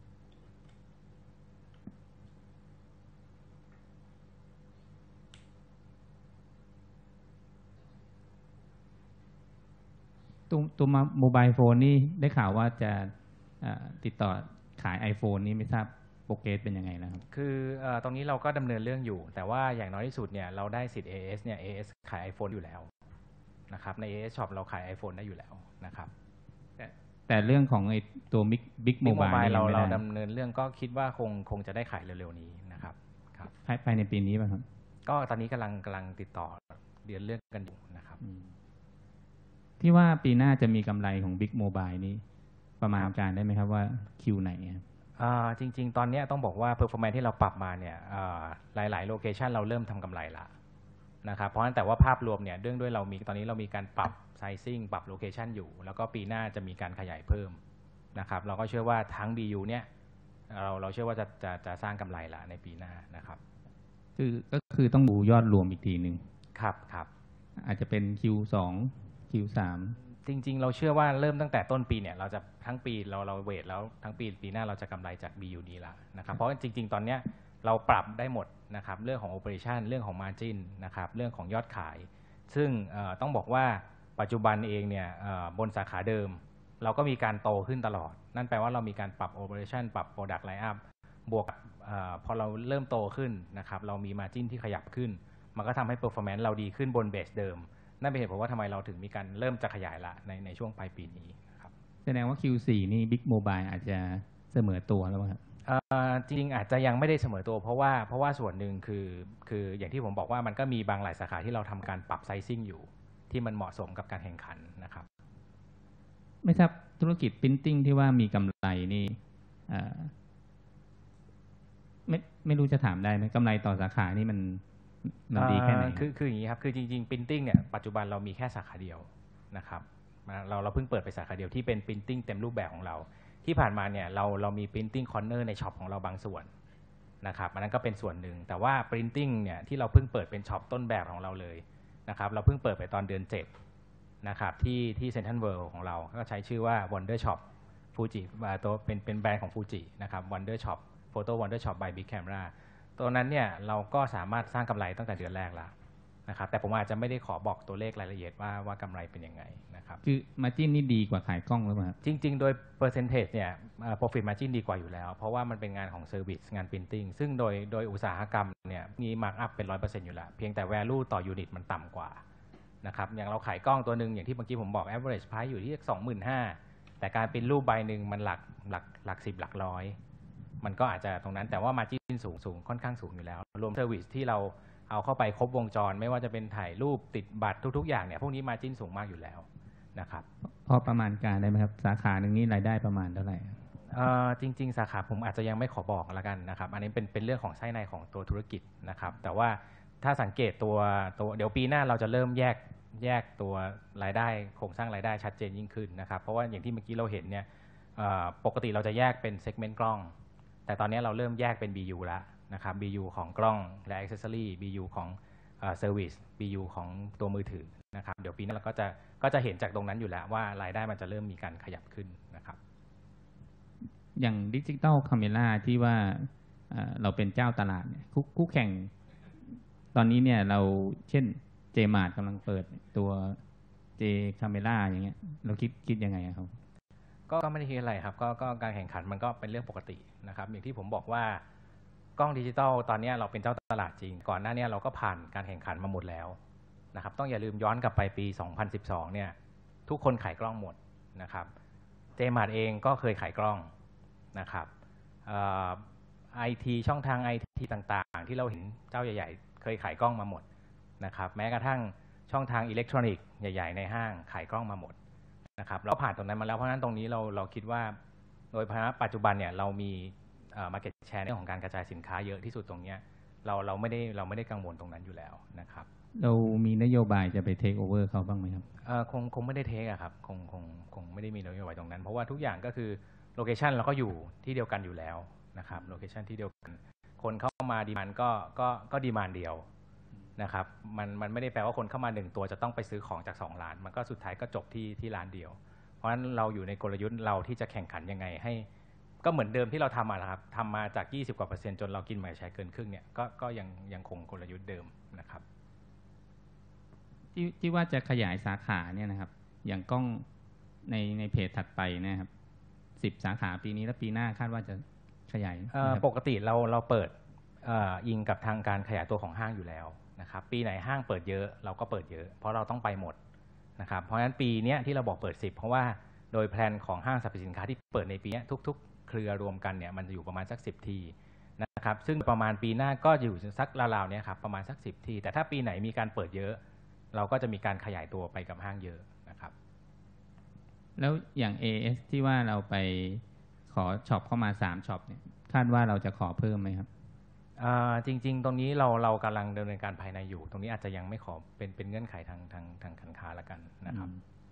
ตัวโมบายโฟนนี่ได้ข่าวว่าจะติดต่อขาย iPhone นี่ไม่ทราบโปรเกรสเป็นยังไงนะครับคือตรงนี้เราก็ดำเนินเรื่องอยู่แต่ว่าอย่างน้อยที่สุดเนี่ยเราได้สิทธิ์ AS เนี่ย AS ขาย iPhone อยู่แล้วนะครับใน AS Shop เราขาย iPhone ได้อยู่แล้วนะครับแต่เรื่องของไอ้ตัวบิ๊ก Big โมบาย Mobile เราไม่ได้ดำเนินเรื่องก็คิดว่าคงจะได้ขายเร็วๆนี้นะครับครับภายในปีนี้ป่ะครับก็ตอนนี้กำลังติดต่อเรียนเรื่องกันอยู่นะครับที่ว่าปีหน้าจะมีกำไรของ Big Mobile นี้ประมาณการได้ไหมครับว่าคิวไหนครับจริงๆ ตอนนี้ต้องบอกว่า performance ที่เราปรับมาเนี่ยหลายๆโลเคชันเราเริ่มทำกำไรละนะครับเพราะฉะนั้นแต่ว่าภาพรวมเนี่ยด้วยเรามีตอนนี้เรามีการปรับ sizing ปรับโลเคชันอยู่แล้วก็ปีหน้าจะมีการขยายเพิ่มนะครับเราก็เชื่อว่าทั้ง BU เนี่ยเราเชื่อว่าจะสร้างกำไรละในปีหน้านะครับก็คือต้องดูยอดรวมอีกทีหนึ่งครับอาจจะเป็น Q2 Q3 จริงๆเราเชื่อว่าเริ่มตั้งแต่ต้นปีเนี่ยเราจะทั้งปีเราเวทแล้วทั้งปีหน้าเราจะกำไรจาก BU นี้ละนะครับเพราะจริงๆตอนเนี้ยเราปรับได้หมดนะครับเรื่องของ operation เรื่องของ margin นะครับเรื่องของยอดขาย ซึ่งต้องบอกว่าปัจจุบันเองเนี่ยบนสาขาเดิมเราก็มีการโตขึ้นตลอดนั่นแปลว่าเรามีการปรับ operation ปรับ product line up บวกพอเราเริ่มโตขึ้นนะครับเรามี margin ที่ขยับขึ้นมันก็ทำให้ performance เราดีขึ้นบนเบสเดิมนั่นเป็นเหตุผลว่าทำไมเราถึงมีการเริ่มจะขยายละในช่วงปลายปีนี้ครับแสดงว่า Q4 นี่ Big Mobile อาจจะเสมอตัวแล้วครับจริงอาจจะยังไม่ได้เสมอตัวเพราะว่าส่วนหนึ่งคืออย่างที่ผมบอกว่ามันก็มีบางหลายสาขาที่เราทำการปรับไซซิ่งอยู่ที่มันเหมาะสมกับการแข่งขันนะครับไม่ทราบธุรกิจ Printing ที่ว่ามีกำไรนี่ไม่รู้จะถามได้ไหมกำไรต่อสาขานี่มันดีแค่ไหนคืออย่างนี้ครับคือจริงๆ Printing เนี่ยปัจจุบันเรามีแค่สาขาเดียวนะครับเราเพิ่งเปิดไปสาขาเดียวที่เป็น Printing เต็มรูปแบบของเราที่ผ่านมาเนี่ยเรามี Printing Corner ในช็อปของเราบางส่วนนะครับอันนั้นก็เป็นส่วนหนึ่งแต่ว่า Printing เนี่ยที่เราเพิ่งเปิดเป็นช็อปต้นแบบของเราเลยนะครับเราเพิ่งเปิดไปตอนเดือน7นะครับที่ Central World ของเราก็ใช้ชื่อว่า Wonder Shop Fuji ตัวเป็นแบรนด์ของ Fuji นะครับ Wonder Shop Photo Wonder Shop by Big Camera ตัวนั้นเนี่ยเราก็สามารถสร้างกำไรตั้งแต่เดือนแรกแล้วนะครับแต่ผมอาจจะไม่ได้ขอบอกตัวเลขรายละเอียดว่ากำไรเป็นยังไงนะครับคือ margin นี่ดีกว่าขายกล้องหรือเปล่าจริงๆโดย percentage เนี่ย profit margin ดีกว่าอยู่แล้วเพราะว่ามันเป็นงานของ service งาน printing ซึ่งโดยอุตสาหกรรมเนี่ยมี mark up เป็น 100% อยู่แล้วเพียงแต่ value ต่อ unit มันต่ำกว่านะครับอย่างเราขายกล้องตัวหนึ่งอย่างที่เมื่อกี้ผมบอก average price อยู่ที่ 25,000 แต่การเป็นรูปใบหนึ่งมันหลัก10หลักร้อยมันก็อาจจะตรงนั้นแต่ว่า margin สูงค่อนข้างสูงอยู่แล้วรวม service ที่เราเอาเข้าไปครบวงจรไม่ว่าจะเป็นถ่ายรูปติดบัตรทุกๆอย่างเนี่ยพวกนี้ margin สูงมากอยู่แล้วนะครับพอประมาณการได้ไหมครับสาขาหนึ่งนี่รายได้ประมาณเท่าไหร่จริงๆสาขาผมอาจจะยังไม่ขอบอกแล้วกันนะครับอันนี้เป็นเรื่องของไส้ในของตัวธุรกิจนะครับแต่ว่าถ้าสังเกตตัวเดี๋ยวปีหน้าเราจะเริ่มแยกตัวรายได้โครงสร้างรายได้ชัดเจนยิ่งขึ้นนะครับเพราะว่าอย่างที่เมื่อกี้เราเห็นเนี่ยปกติเราจะแยกเป็นเซกเมนต์กล้องแต่ตอนนี้เราเริ่มแยกเป็น BU แล้วนะครับ BU ของกล้องและ Accessory BU ของService BU ของตัวมือถือนะครับเดี๋ยวปีหน้าเราก็จะเห็นจากตรงนั้นอยู่แล้วว่ารายได้มันจะเริ่มมีการขยับขึ้นนะครับอย่างดิจิตอลคาเมราที่ว่าเราเป็นเจ้าตลาดเนี่ยคู่แข่งตอนนี้เนี่ยเราเช่นเจมาร์ทกำลังเปิดตัวเจคาเมล่าอย่างเงี้ยเราคิดยังไงครับก็ไม่ได้คิดอะไรครับก็การแข่งขันมันก็เป็นเรื่องปกตินะครับอย่างที่ผมบอกว่ากล้องดิจิตอลตอนนี้เราเป็นเจ้าตลาดจริงก่อนหน้านี้เราก็ผ่านการแข่งขันมาหมดแล้วนะครับต้องอย่าลืมย้อนกลับไปปี 2012 เนี่ยทุกคนขายกล้องหมดนะครับเจมาร์ทเองก็เคยขายกล้องนะครับIT ช่องทาง IT ต่างๆที่เราเห็นเจ้าใหญ่ๆเคยขายกล้องมาหมดนะครับแม้กระทั่งช่องทางอิเล็กทรอนิกส์ใหญ่ๆในห้างขายกล้องมาหมดนะครับเราผ่านตรงนั้นมาแล้วเพราะฉะนั้นตรงนี้เราคิดว่าโดยปัจจุบันเนี่ยเรามีmarket share ในเรื่องของการกระจายสินค้าเยอะที่สุดตรงนี้เราไม่ได้กังวลตรงนั้นอยู่แล้วนะครับเรามีนโยบายจะไปเทคโอเวอร์เขาบ้างไหมครับคงไม่ได้เทคอะครับคงไม่ได้มีนโยบายตรงนั้นเพราะว่าทุกอย่างก็คือโลเคชันเราก็อยู่ที่เดียวกันอยู่แล้วนะครับโลเคชันที่เดียวกันคนเข้ามาดีมานก็ดีมานเดียวนะครับมันไม่ได้แปลว่าคนเข้ามา1ตัวจะต้องไปซื้อของจาก2ร้านมันก็สุดท้ายก็จบที่ร้านเดียวเพราะฉะนั้นเราอยู่ในกลยุทธ์เราที่จะแข่งขันยังไงให้ก็เหมือนเดิมที่เราทำมาครับทำมาจาก20%กว่าจนเรากินmarket shareเกินครึ่งเนี่ยก็ยังคงกลยุทธ์เดิมนะครับที่ว่าจะขยายสาขาเนี่ยนะครับอย่างกล้องในเพจถัดไปนะครับ10 สาขาปีนี้แล้วปีหน้าคาดว่าจะขยายปกติเราเปิดอิงกับทางการขยายตัวของห้างอยู่แล้วนะครับปีไหนห้างเปิดเยอะเราก็เปิดเยอะเพราะเราต้องไปหมดนะครับเพราะฉะนั้นปีนี้ที่เราบอกเปิด10เพราะว่าโดยแพลนของห้างสรรพสินค้าที่เปิดในปีนี้ทุกๆเครือรวมกันเนี่ยมันจะอยู่ประมาณสัก10 ที่นะครับซึ่งประมาณปีหน้าก็อยู่สักราวๆนี้ครับประมาณสัก10 ที่แต่ถ้าปีไหนมีการเปิดเยอะเราก็จะมีการขยายตัวไปกับห้างเยอะนะครับแล้วอย่าง AS ที่ว่าเราไปขอช็อปเข้ามา3ช็อปเนี่ยคาดว่าเราจะขอเพิ่มไหมครับจริงๆตรงนี้เรากำลังดำเนินการภายในอยู่ตรงนี้อาจจะยังไม่ขอเป็นเงื่อนไขทางการค้าละกันนะครับ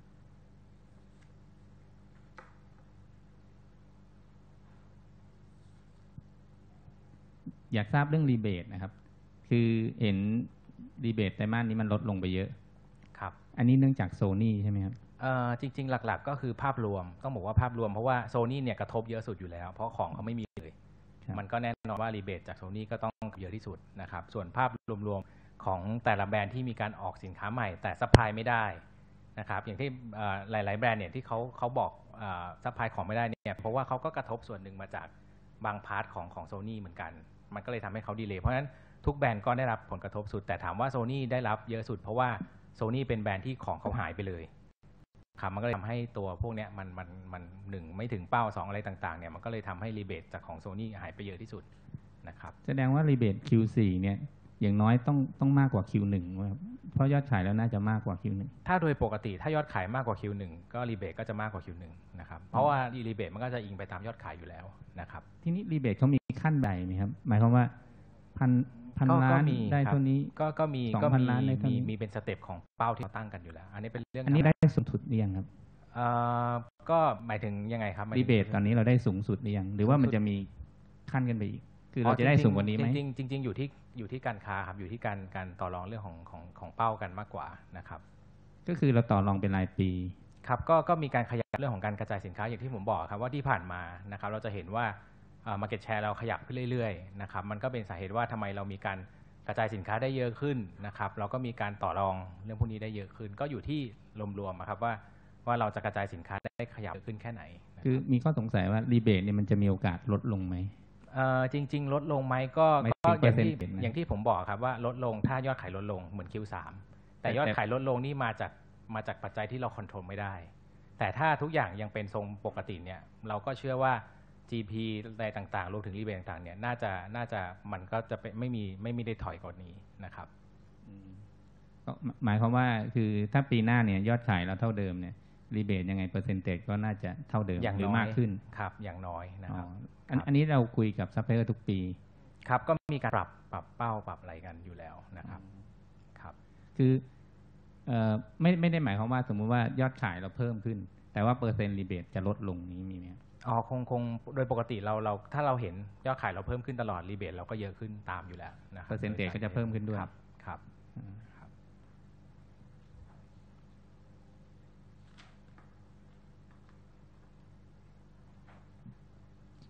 อยากทราบเรื่องรีเบทนะครับคือเห็นรีเบทไตรมาสนี้มันลดลงไปเยอะครับอันนี้เนื่องจากโซนี่ใช่ไหมครับจริงๆหลักๆก็คือภาพรวมต้องบอกว่าภาพรวมเพราะว่าโซนี่เนี่ยกระทบเยอะสุดอยู่แล้วเพราะของเขาไม่มีเลยมันก็แน่นอนว่ารีเบทจากโซนี่ก็ต้องเยอะที่สุดนะครับส่วนภาพรวมๆของแต่ละแบรนด์ที่มีการออกสินค้าใหม่แต่ซัพพลายไม่ได้นะครับอย่างที่หลายๆแบรนด์เนี่ยที่เขาบอกซัพพลายของไม่ได้เนี่ยเพราะว่าเขาก็กระทบส่วนหนึ่งมาจากบางพาร์ทของโซนี่เหมือนกันมันก็เลยทำให้เขาดีเลย์เพราะฉะนั้นทุกแบรนด์ก็ได้รับผลกระทบสุดแต่ถามว่าโซนี่ได้รับเยอะสุดเพราะว่าโซนี่เป็นแบรนด์ที่ของเขาหายไปเลยครับมันก็เลยทำให้ตัวพวกนี้มัน1ไม่ถึงเป้า2อะไรต่างๆเนี่ยมันก็เลยทำให้รีเบทจากของโซนี่หายไปเยอะที่สุดนะครับแสดงว่ารีเบท Q4 เนี่ยอย่างน้อยต้องมากกว่า Q1 ครับเพราะยอดขายแล้วน่าจะมากกว่า Q1 ถ้าโดยปกติถ้ายอดขายมากกว่า Q1 ก็รีเบทก็จะมากกว่า Q1 นะครับเพราะว่ารีเบทมันก็จะอิงไปตามยอดขายอยู่แล้วนะครับทีนี้รีเบทเขามีขั้นใดไหมครับหมายความว่าพันล้านได้เท่านี้ก็มี 2,000 ล้านได้เท่านี้มีเป็นสเต็ปของเป้าที่เราตั้งกันอยู่แล้วอันนี้เป็นเรื่องอันนี้ได้สูงสุดหรือยังครับก็หมายถึงยังไงครับรีเบทตอนนี้เราได้สูงสุดหรือยังหรือว่ามันจะมีขั้นกันไปอีกคือเราจะได้สูงกว่านี้ไหมจริงอยู่ที่การค้าครับอยู่ที่การต่อรองเรื่องของเป้ากันมากกว่านะครับก็คือเราต่อรองเป็นรายปีครับก็มีการขยับเรื่องของการกระจายสินค้าอย่างที่ผมบอกครับว่าที่ผ่านมานะครับเราจะเห็นว่าmarket share เราขยับขึ้นเรื่อยๆนะครับมันก็เป็นสาเหตุว่าทำไมเรามีการกระจายสินค้าได้เยอะขึ้นนะครับเราก็มีการต่อรองเรื่องพวกนี้ได้เยอะขึ้นก็อยู่ที่รวมๆครับว่าเราจะกระจายสินค้าได้ขยับขึ้นแค่ไหนคือมีข้อสงสัยว่ารีเบทเนี่ยมันจะมีโอกาสลดลงไหมจริงๆลดลงไหมก็อย่างที่ผมบอกครับว่าลดลงถ้ายอดขายลดลงเหมือน Q3 แต่ยอดขายลดลงนี่มาจากปัจจัยที่เราควบคุมไม่ได้แต่ถ้าทุกอย่างยังเป็นทรงปกติเนี่ยเราก็เชื่อว่า GP อะไรต่างๆรวมถึงรีเบทต่างๆเนี่ยน่าจะมันก็จะไม่ได้ถอยกว่านี้นะครับก็หมายความว่าคือถ้าปีหน้าเนี่ยยอดขายเราเท่าเดิมเนี่ยรีเบทยังไงเปอร์เซ็นเทจก็น่าจะเท่าเดิมหรือมากขึ้นครับอย่างน้อยนะครับอันนี้เราคุยกับซัพพลายเออร์ทุกปีครับก็มีการปรับเป้าปรับอะไรกันอยู่แล้วนะครับครับคือไม่ได้หมายความว่าสมมุติว่ายอดขายเราเพิ่มขึ้นแต่ว่าเปอร์เซ็นต์รีเบทจะลดลงนี้มีไหมคงโดยปกติเราถ้าเราเห็นยอดขายเราเพิ่มขึ้นตลอดรีเบทเราก็เยอะขึ้นตามอยู่แล้วนะครับเปอร์เซ็นต์ก็จะเพิ่มขึ้นด้วยครับ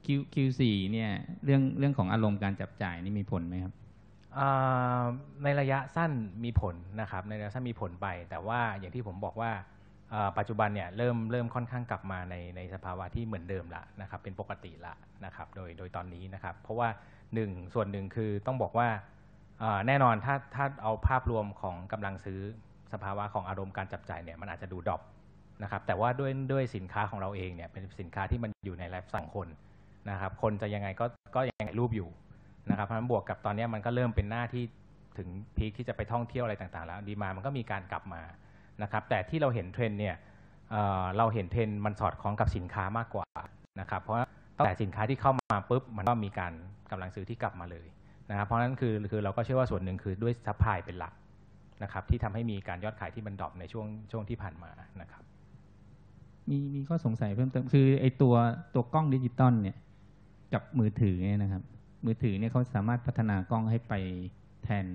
Q4 เนี่ยเรื่องของอารมณ์การจับจ่ายนี่มีผลไหมครับในระยะสั้นมีผลนะครับในระยะสั้นมีผลไปแต่ว่าอย่างที่ผมบอกว่าปัจจุบันเนี่ยเริ่มค่อนข้างกลับมาในสภาวะที่เหมือนเดิมละนะครับเป็นปกติละนะครับโดยตอนนี้นะครับเพราะว่าส่วนหนึ่งคือต้องบอกว่าแน่นอนถ้าเอาภาพรวมของกำลังซื้อสภาวะของอารมณ์การจับจ่ายเนี่ยมันอาจจะดูดรอปนะครับแต่ว่าด้วยสินค้าของเราเองเนี่ยเป็นสินค้าที่มันอยู่ในไลฟ์สไตล์คนนะครับคนจะยังไงก็ยังถ่ายรูปอยู่นะครับเพราะฉะนั้นบวกกับตอนนี้มันก็เริ่มเป็นหน้าที่ถึงพีคที่จะไปท่องเที่ยวอะไรต่างๆแล้วดีมามันก็มีการกลับมานะครับแต่ที่เราเห็นเทรนด์เนี่ยเราเห็นเทรนด์มันสอดคล้องกับสินค้ามากกว่านะครับเพราะตั้งแต่สินค้าที่เข้ามาปุ๊บมันก็มีการกำลังซื้อที่กลับมาเลยนะครับเพราะฉะนั้นคือเราก็เชื่อว่าส่วนหนึ่งคือด้วยซัพพลายเป็นหลักนะครับที่ทำให้มีการยอดขายที่มันดรอปในช่วงที่ผ่านมานะครับมีข้อสงสัยเพิ่มเติมคือไอตัวกล้องดิจิตอลเนี่ยกับมือถือเนี่ยนะครับมือถือเนี่ยเขาสามารถพัฒนากล้องให้ไปแทน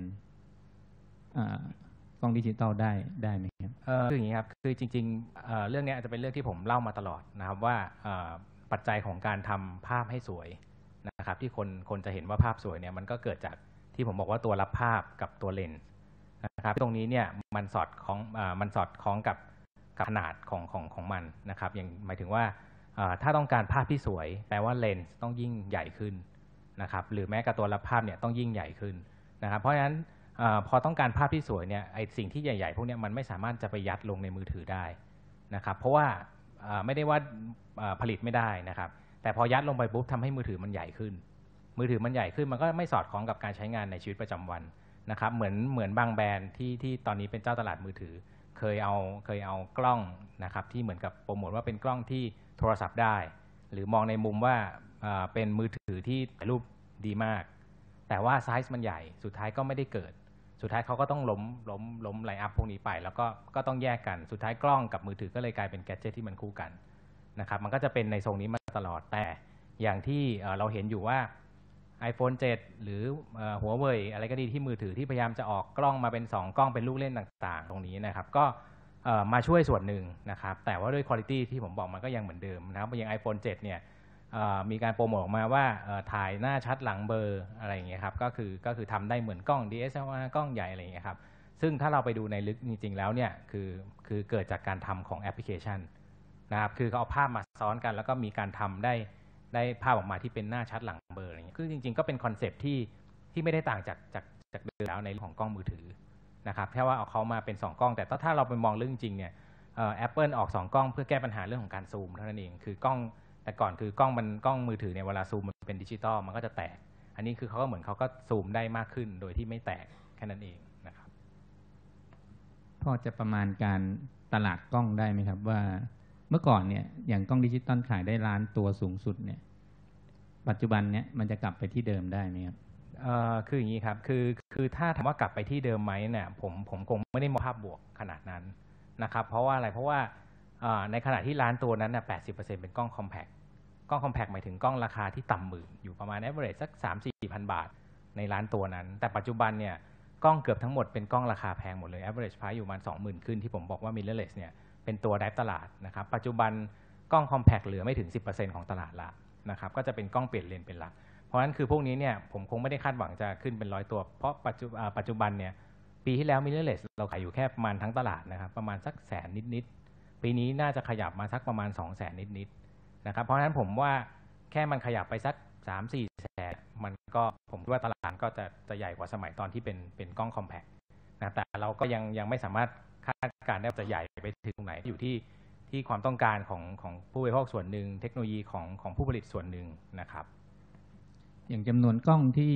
กล้องดิจิตอลได้ไหมครับคืออย่างนี้ครับคือจริงๆเรื่องนี้อาจจะเป็นเรื่องที่ผมเล่ามาตลอดนะครับว่าปัจจัยของการทำภาพให้สวยนะครับที่คนจะเห็นว่าภาพสวยเนี่ยมันก็เกิดจากที่ผมบอกว่าตัวรับภาพกับตัวเลนส์นะครับตรงนี้เนี่ยมันสอดคล้องกับขนาดของมันนะครับอย่างหมายถึงว่าถ้าต้องการภาพที่สวยแปลว่าเลนส์ต้องยิ่งใหญ่ขึ้นนะครับหรือแม้กับตัวรับภาพเนี่ยต้องยิ่งใหญ่ขึ้นนะครับเพราะฉะนั้นพอต้องการภาพที่สวยเนี่ยไอสิ่งที่ใหญ่ๆพวกนี้มันไม่สามารถจะไปยัดลงในมือถือได้นะครับเพราะว่าไม่ได้ว่าผลิตไม่ได้นะครับแต่พอยัดลงไปปุ๊บทำให้มือถือมันใหญ่ขึ้นมันก็ไม่สอดคล้องกับการใช้งานในชีวิตประจำวันนะครับเหมือนบางแบรนด์ที่ตอนนี้เป็นเจ้าตลาดมือถือเคยเอากล้องนะครับที่เหมือนกับโปรโมทว่าเป็นกล้องที่โทรศัพท์ได้หรือมองในมุมว่าเป็นมือถือที่ถ่ายรูปดีมากแต่ว่าไซส์มันใหญ่สุดท้ายก็ไม่ได้เกิดสุดท้ายเขาก็ต้องล้มไลน์อัพพวกนี้ไปแล้วก็ต้องแยกกันสุดท้ายกล้องกับมือถือก็เลยกลายเป็นแกดเจ็ตที่มันคู่กันนะครับมันก็จะเป็นในทรงนี้มาตลอดแต่อย่างที่เราเห็นอยู่ว่า iPhone 7 หรือหัวเว่ยอะไรก็ดีที่มือถือที่พยายามจะออกกล้องมาเป็น2กล้องเป็นลูกเล่นต่างๆตรงนี้นะครับก็มาช่วยส่วนหนึ่งนะครับแต่ว่าด้วยคุณภาพที่ผมบอกมันก็ยังเหมือนเดิมนะครับอย่าง iPhone 7 เนี่ยมีการโปรโมทออกมาว่าถ่ายหน้าชัดหลังเบลออะไรอย่างเงี้ยครับก็คือทำได้เหมือนกล้อง DSLR กล้องใหญ่อะไรอย่างเงี้ยครับซึ่งถ้าเราไปดูในลึกจริงๆแล้วเนี่ยคือเกิดจากการทำของแอปพลิเคชันนะครับคือเขาเอาภาพมาซ้อนกันแล้วก็มีการทำได้ภาพออกมาที่เป็นหน้าชัดหลังเบลออะไรอย่างเงี้ยคือจริงๆก็เป็นคอนเซปต์ที่ไม่ได้ต่างจากเดิมแล้วในเรื่องของกล้องมือถือนะครับแค่ว่าเอาเขามาเป็น2กล้องแต่ถ้าเราไปมองเรื่องจริงเนี่ยApple ออก2กล้องเพื่อแก้ปัญหาเรื่องของการซูมเท่านั้นเองคือกล้องแต่ก่อนคือกล้องมือถือเนี่ยเวลาซูมมันเป็นดิจิตอลมันก็จะแตกอันนี้คือเขาก็ซูมได้มากขึ้นโดยที่ไม่แตกแค่นั้นเองนะครับพอจะประมาณการตลาดกล้องได้ไหมครับว่าเมื่อก่อนเนี่ยอย่างกล้องดิจิตอลขายได้ล้านตัวสูงสุดเนี่ยปัจจุบันเนี่ยมันจะกลับไปที่เดิมได้ไหมครับคืออย่างนี้ครับคือถ้าถามว่ากลับไปที่เดิมไหมเนี่ยผมคงไม่ได้มองภาพบวกขนาดนั้นนะครับเพราะว่าอะไรเพราะว่าในขณะที่ล้านตัวนั้นน่ะ 80% เป็นกล้องคอมแพคหมายถึงกล้องราคาที่ต่ำหมื่นอยู่ประมาณ average สัก 3-4 พันบาทในล้านตัวนั้นแต่ปัจจุบันเนี่ยกล้องเกือบทั้งหมดเป็นกล้องราคาแพงหมดเลย average price อยู่ประมาณ 20,000 ขึ้นที่ผมบอกว่า mirrorless เนี่ยเป็นตัวไดฟ์ตลาดนะครับปัจจุบันกล้องคอมแพคเหลือไม่ถึง 10% ของตลาดละนะครับก็จะเป็นกล้องเปลี่ยนเลนเป็นหลักเพราะฉะนั้นคือพวกนี้เนี่ยผมคงไม่ได้คาดหวังจะขึ้นเป็น100ตัวเพราะปัจจุบันเนี่ยปีที่แล้ว mirrorless เราขายอยู่แค่ประมาณทั้งตลาดนะครับประมาณสักแสนนิดๆปีนี้น่าจะขยับมาสักประมาณ 200,000 นิดๆนะครับเพราะฉะนั้นผมว่าแค่มันขยับไปสัก 3-4 แสนมันก็ผมคิดว่าตลาดก็จะใหญ่กว่าสมัยตอนที่เป็นกล้องคอมแพคนะแต่เราก็ยังไม่สามารถคาดการณ์ได้ว่าจะใหญ่ไปถึงตรงไหนอยู่ที่ความต้องการของผู้บริโภคส่วนหนึ่งเทคโนโลยีของผู้ผลิตส่วนหนึ่งนะครับอย่างจำนวนกล้องที่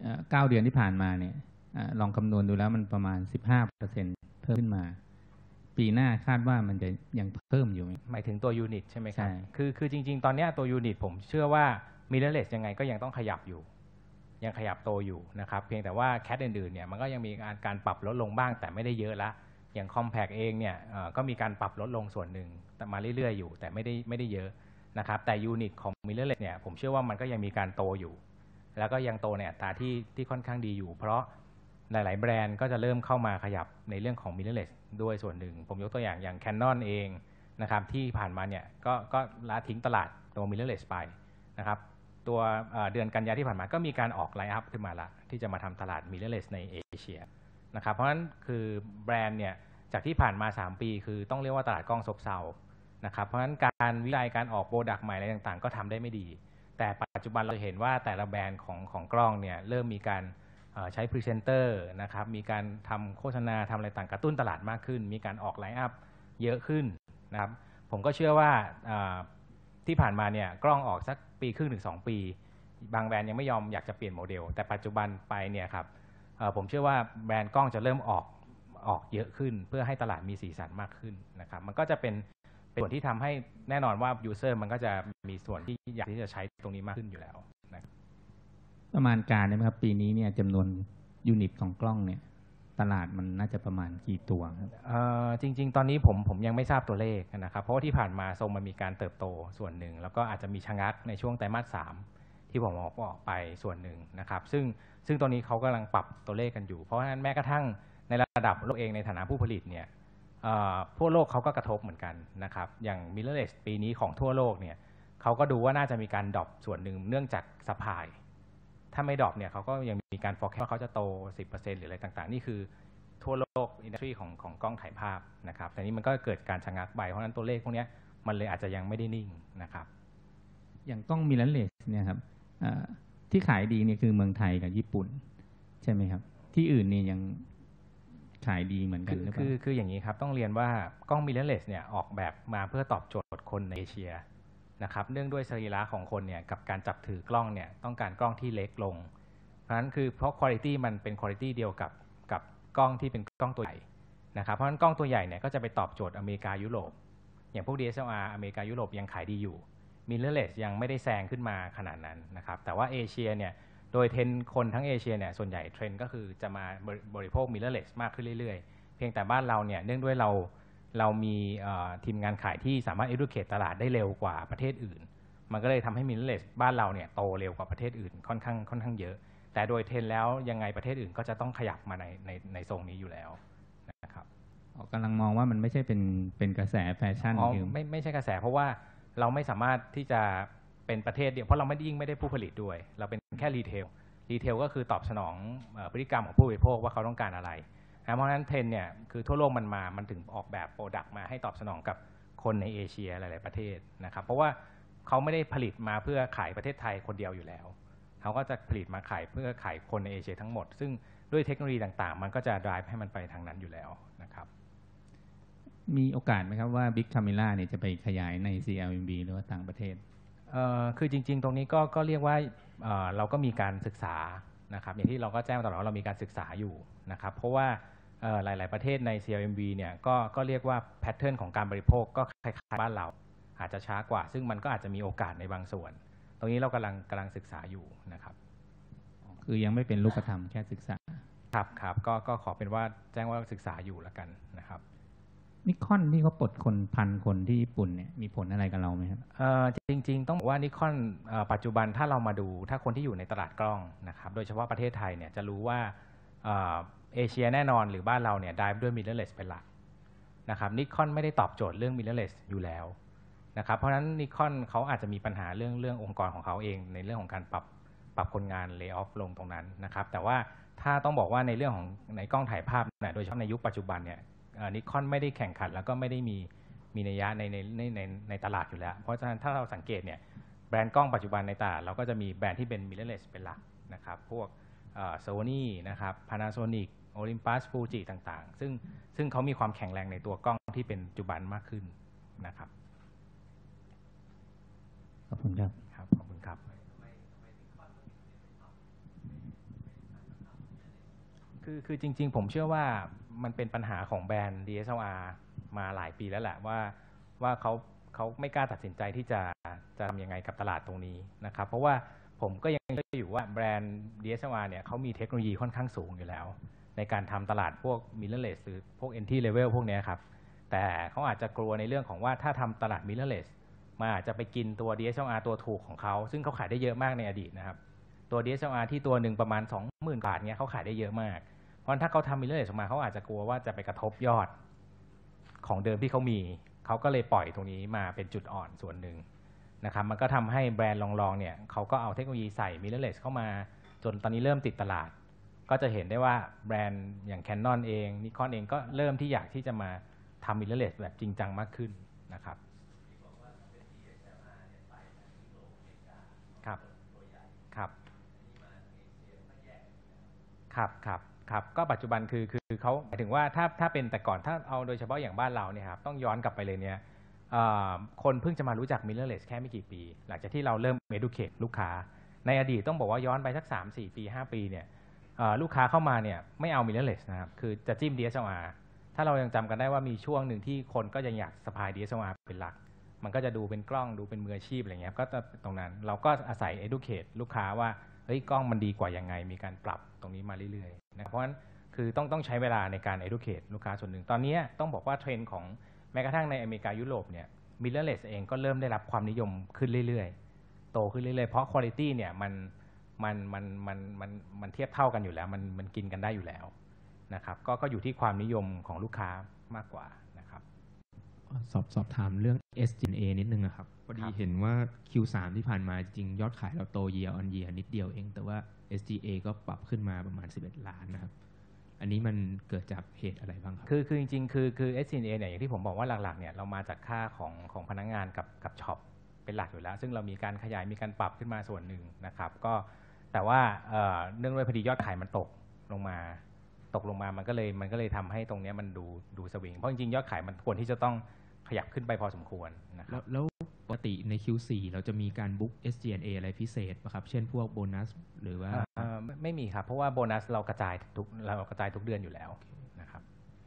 9 เดือนที่ผ่านมาเนี่ยลองคำนวณดูแล้วมันประมาณ 15% เพิ่มขึ้นมาปีหน้าคาดว่ามันจะยังเพิ่มอยู่ไหมหมายถึงตัวยูนิตใช่ไหมครับคือจริงๆตอนนี้ตัวยูนิตผมเชื่อว่าmirrorless ยังไงก็ยังต้องขยับอยู่ยังขยับโตอยู่นะครับเพียงแต่ว่าแคทอื่นๆเนี่ยมันก็ยังมีการปรับลดลงบ้างแต่ไม่ได้เยอะละอย่าง Compact เองเนี่ยก็มีการปรับลดลงส่วนหนึ่งแต่มาเรื่อยๆอยู่แต่ไม่ได้เยอะนะครับแต่ยูนิตของ mirrorless เนี่ยผมเชื่อว่ามันก็ยังมีการโตอยู่แล้วก็ยังโตในอัตราที่ค่อนข้างดีอยู่เพราะหลายๆแบรนด์ก็จะเริ่มเข้ามาขยับในเรื่องของ mirrorless ด้วยส่วนหนึ่งผมยกตัวอย่าง Canon เองนะครับที่ผ่านมาเนี่ยก็ละทิ้งตลาดตัว mirrorless ไปนะครับเดือนกันยาที่ผ่านมาก็มีการออกไลน์อัพขึ้นมาละที่จะมาทำตลาด mirrorless ในเอเชียนะครับเพราะฉะนั้นคือแบรนด์เนี่ยจากที่ผ่านมา3ปีคือต้องเรียกว่าตลาดกล้องซบเซานะครับเพราะฉะนั้นการวิจัยการออกโปรดักต์ใหม่อะไรต่างๆก็ทำได้ไม่ดีแต่ปัจจุบันเราเห็นว่าแต่ละแบรนด์ของกล้องเนี่ยเริ่มมีการใช้พรีเซนเตอร์นะครับมีการทำโฆษณาทำอะไรต่างกระตุ้นตลาดมากขึ้นมีการออกไลน์อัพเยอะขึ้นนะครับผมก็เชื่อว่าที่ผ่านมาเนี่ยกล้องออกสักปีครึ่งถึง2 ปีบางแบรนด์ยังไม่ยอมอยากจะเปลี่ยนโมเดลแต่ปัจจุบันไปเนี่ยครับผมเชื่อว่าแบรนด์กล้องจะเริ่มออกเยอะขึ้นเพื่อให้ตลาดมีสีสันมากขึ้นนะครับมันก็จะเป็นส่วนที่ทำให้แน่นอนว่ายูเซอร์มันก็จะมีส่วนที่อยากที่จะใช้ตรงนี้มากขึ้นอยู่แล้วนะประมาณการนะครับปีนี้เนี่ยจำนวนยูนิตของกล้องเนี่ยตลาดมันน่าจะประมาณกี่ตัวครับจริงๆตอนนี้ผมยังไม่ทราบตัวเลขนะครับเพราะว่าที่ผ่านมาทรงมันมีการเติบโตส่วนหนึ่งแล้วก็อาจจะมีชะงักในช่วงไตรมาส 3ที่ผมบอกไปส่วนหนึ่งนะครับซึ่งตอนนี้เขากำลังปรับตัวเลขกันอยู่เพราะฉะนั้นแม้กระทั่งในระดับโลกเองในฐานะผู้ผลิตเนี่ยทั่วโลกเขาก็กระทบเหมือนกันนะครับอย่าง mirrorless ปีนี้ของทั่วโลกเนี่ยเขาก็ดูว่าน่าจะมีการดรอปส่วนหนึ่งเนื่องจากซัพพลายถ้าไม่ดรอปเนี่ยเขาก็ยังมีการ forecast ว่าเขาจะโต 10% หรืออะไรต่างๆนี่คือทั่วโลกอินดัสทรีของกล้องถ่ายภาพนะครับแต่นี้มันก็เกิดการชะงักไปเพราะฉะนั้นตัวเลขพวกนี้มันเลยอาจจะยังไม่ได้นิ่งนะครับอย่างกล้องมิเรอร์เลสเนี่ยครับที่ขายดีเนี่ยคือเมืองไทยกับญี่ปุ่นใช่ไหมครับที่อื่นเนี่ยยังขายดีเหมือนกันหรือเปล่าคืออย่างนี้ครับต้องเรียนว่ากล้อง mirrorless เนี่ยออกแบบมาเพื่อตอบโจทย์คนในเอเชียนะครับเนื่องด้วยสรีระของคนเนี่ยกับการจับถือกล้องเนี่ยต้องการกล้องที่เล็กลงเพราะฉะนั้นคือเพราะ quality มันเป็น quality เดียวกับกล้องที่เป็นกล้องตัวใหญ่นะครับเพราะฉะนั้นกล้องตัวใหญ่เนี่ยก็จะไปตอบโจทย์อเมริกายุโรปอย่างพวก DSLR อเมริกายุโรปยังขายดีอยู่ mirrorless ยังไม่ได้แซงขึ้นมาขนาดนั้นนะครับแต่ว่าเอเชียเนี่ยโดยเทรนคนทั้งเอเชียเนี่ยส่วนใหญ่เทรนก็คือจะมาบริโภค mirrorless มากขึ้นเรื่อยๆเพียงแต่บ้านเราเนี่ยเนื่องด้วยเรามีทีมงานขายที่สามารถ educate ตลาดได้เร็วกว่าประเทศอื่นมันก็เลยทำให้ mirrorless บ้านเราเนี่ยโตเร็วกว่าประเทศอื่นค่อนข้างเยอะแต่โดยเทรนแล้วยังไงประเทศอื่นก็จะต้องขยับมาในทรงนี้อยู่แล้วนะครับกำลังมองว่ามันไม่ใช่เป็นกระแสแฟชั่นไม่ใช่กระแสเพราะว่าเราไม่สามารถที่จะเป็นประเทศเดียวเพราะเราไม่ได้ผู้ผลิตด้วยเราเป็นแค่รีเทลก็คือตอบสนองพฤติกรรมของผู้บริโภคว่าเขาต้องการอะไรเพราะฉะนั้นเทรนเนี่ยคือทั่วโลกมันถึงออกแบบโปรดักต์มาให้ตอบสนองกับคนในเอเชียหลายๆประเทศนะครับเพราะว่าเขาไม่ได้ผลิตมาเพื่อขายประเทศไทยคนเดียวอยู่แล้วเขาก็จะผลิตมาขายเพื่อขายคนในเอเชียทั้งหมดซึ่งด้วยเทคโนโลยีต่างๆมันก็จะ drive ให้มันไปทางนั้นอยู่แล้วนะครับมีโอกาสไหมครับว่า Big Camera เนี่ยจะไปขยายใน CLMV หรือว่าต่างประเทศคือจริงๆตรงนี้ก็เรียกว่าเราก็มีการศึกษานะครับอย่างที่เราก็แจ้งตลอดว่าเรามีการศึกษาอยู่นะครับเพราะว่าหลายๆประเทศใน CLMV เนี่ยก็เรียกว่าแพทเทิร์นของการบริโภคก็คล้ายๆบ้านเราอาจจะช้ากว่าซึ่งมันก็อาจจะมีโอกาสในบางส่วนตรงนี้เรากำลังศึกษาอยู่นะครับคือยังไม่เป็นรูปธรรมแค่ศึกษาครับก็ขอเป็นว่าแจ้งว่าศึกษาอยู่แล้วกันนะครับนิคอนที่เขาปลดคน1,000 คนที่ญี่ปุ่นเนี่ยมีผลอะไรกับเราไหมครับจริงๆต้องบอกว่านิคอนปัจจุบันถ้าเรามาดูถ้าคนที่อยู่ในตลาดกล้องนะครับโดยเฉพาะประเทศไทยเนี่ยจะรู้ว่าเอเชียแน่นอนหรือบ้านเราเนี่ยได้ด้วย mirrorless เป็นหลักนะครับนิคอนไม่ได้ตอบโจทย์เรื่อง mirrorless อยู่แล้วนะครับเพราะฉะนั้นนิคอนเขาอาจจะมีปัญหาเรื่ององค์กรของเขาเองในเรื่องของการปรับคนงาน lay off ลงตรงนั้นนะครับแต่ว่าถ้าต้องบอกว่าในเรื่องของในกล้องถ่ายภาพเนี่ยโดยเฉพาะในยุคปัจจุบันเนี่ยนิคอนไม่ได้แข่งขันแล้วก็ไม่ได้มีนัยยะในตลาดอยู่แล้วเพราะฉะนั้นถ้าเราสังเกตเนี่ยแบรนด์กล้องปัจจุบันในตลาดเราก็จะมีแบรนด์ที่เป็น mirrorless เป็นหลักนะครับพวกSony นะครับ Panasonic Olympus Fuji ต่างๆซึ่งเขามีความแข็งแรงในตัวกล้องที่เป็นปัจจุบันมากขึ้นนะครับขอบคุณครับขอบคุณครับคือจริงๆผมเชื่อว่ามันเป็นปัญหาของแบรนด์ DSLR มาหลายปีแล้วแหละว่าเขาไม่กล้าตัดสินใจที่จะทำยังไงกับตลาดตรงนี้นะครับเพราะว่าผมก็ยังเชื่ออยู่ว่าแบรนด์ DSLR เนี่ยเขามีเทคโนโลยีค่อนข้างสูงอยู่แล้วในการทำตลาดพวก mirrorless หรือพวก entry level พวกนี้ครับแต่เขาอาจจะกลัวในเรื่องของว่าถ้าทำตลาด mirrorless มาอาจจะไปกินตัว DSLR ตัวถูกของเขาซึ่งเขาขายได้เยอะมากในอดีตนะครับตัว DSLR ที่ตัวหนึ่งประมาณ 20,000 บาทเนี่ยเขาขายได้เยอะมากเพราะถ้าเขาทำ mirrorless ออกมาเขาอาจจะกลัวว่าจะไปกระทบยอดของเดิมที่เขามีเขาก็เลยปล่อยตรงนี้มาเป็นจุดอ่อนส่วนหนึ่งนะครับมันก็ทำให้แบรนด์ลองๆเนี่ยเขาก็เอาเทคโนโลยีใส่ mirrorless เข้ามาจนตอนนี้เริ่มติดตลาดก็จะเห็นได้ว่าแบรนด์อย่าง Canon เอง Nikon เองก็เริ่มที่อยากที่จะมาทำ mirrorless แบบจริงจังมากขึ้นนะครับครับครับครับก็ปัจจุบันคือเขาหมายถึงว่าถ้าเป็นแต่ก่อนถ้าเอาโดยเฉพาะอย่างบ้านเราเนี่ยครับต้องย้อนกลับไปเลยเนี่ยคนเพิ่งจะมารู้จัก mirrorless แค่ไม่กี่ปีหลังจากที่เราเริ่ม educate ลูกค้าในอดีตต้องบอกว่าย้อนไปสัก 3-4 ปี 5 ปีเนี่ยลูกค้าเข้ามาเนี่ยไม่เอา mirrorless นะครับคือจะจิ้ม DSLR ถ้าเรายังจำกันได้ว่ามีช่วงหนึ่งที่คนก็ยังอยากสะพาย DSLR เป็นหลักมันก็จะดูเป็นกล้องดูเป็นมืออาชีพอะไรเงี้ยก็ตรงนั้นเราก็อาศัย educate ลูกค้าว่าเฮ้ยกล้องมันดีกว่ายังไงมีการปรับตรงนี้มาเรื่อยๆนะเพราะฉะนั้นคือต้องใช้เวลาในการ educate ลูกค้าส่วนหนึ่งตอนนี้ต้องบอกว่าเทรนด์ของแม้กระทั่งในอเมริกายุโรปเนี่ย mirrorless เองก็เริ่มได้รับความนิยมขึ้นเรื่อยๆโตขึ้นเรื่อยๆเพราะ quality เนี่ยมันเทียบเท่ากันอยู่แล้วมันกินกันได้อยู่แล้วนะครับก็อยู่ที่ความนิยมของลูกค้ามากกว่านะครับสอบถามเรื่อง SG&A นิดนึงนะครับพอดีเห็นว่า Q3 ที่ผ่านมาจริงยอดขายเราโต year on year นิดเดียวเองแต่ว่า SG&A ก็ปรับขึ้นมาประมาณ11 ล้านนะครับอันนี้มันเกิดจากเหตุอะไรบ้างครับคือจริงๆคือ SG&A เนี่ยอย่างที่ผมบอกว่าหลักๆเนี่ยเรามาจากค่าของพนักงานกับช็อปเป็นหลักอยู่แล้วซึ่งเรามีการขยายมีการปรับขึ้นมาส่วนหนึ่งนะครับก็แต่ว่าเนื่องด้วยพอดียอดขายมันตกลงมามันก็เลยทำให้ตรงนี้มันดูสวิงเพราะจริงๆยอดขายมันควรที่จะต้องขยับขึ้นไปพอสมควรนะครับแล้วปกติใน Q4 เราจะมีการบุ๊ก SG&A อะไรพิเศษป่ะครับเช่นพวกโบนัสหรือว่าไม่มีครับเพราะว่าโบนัสเรากระจายทุกเดือนอยู่แล้วนะครับ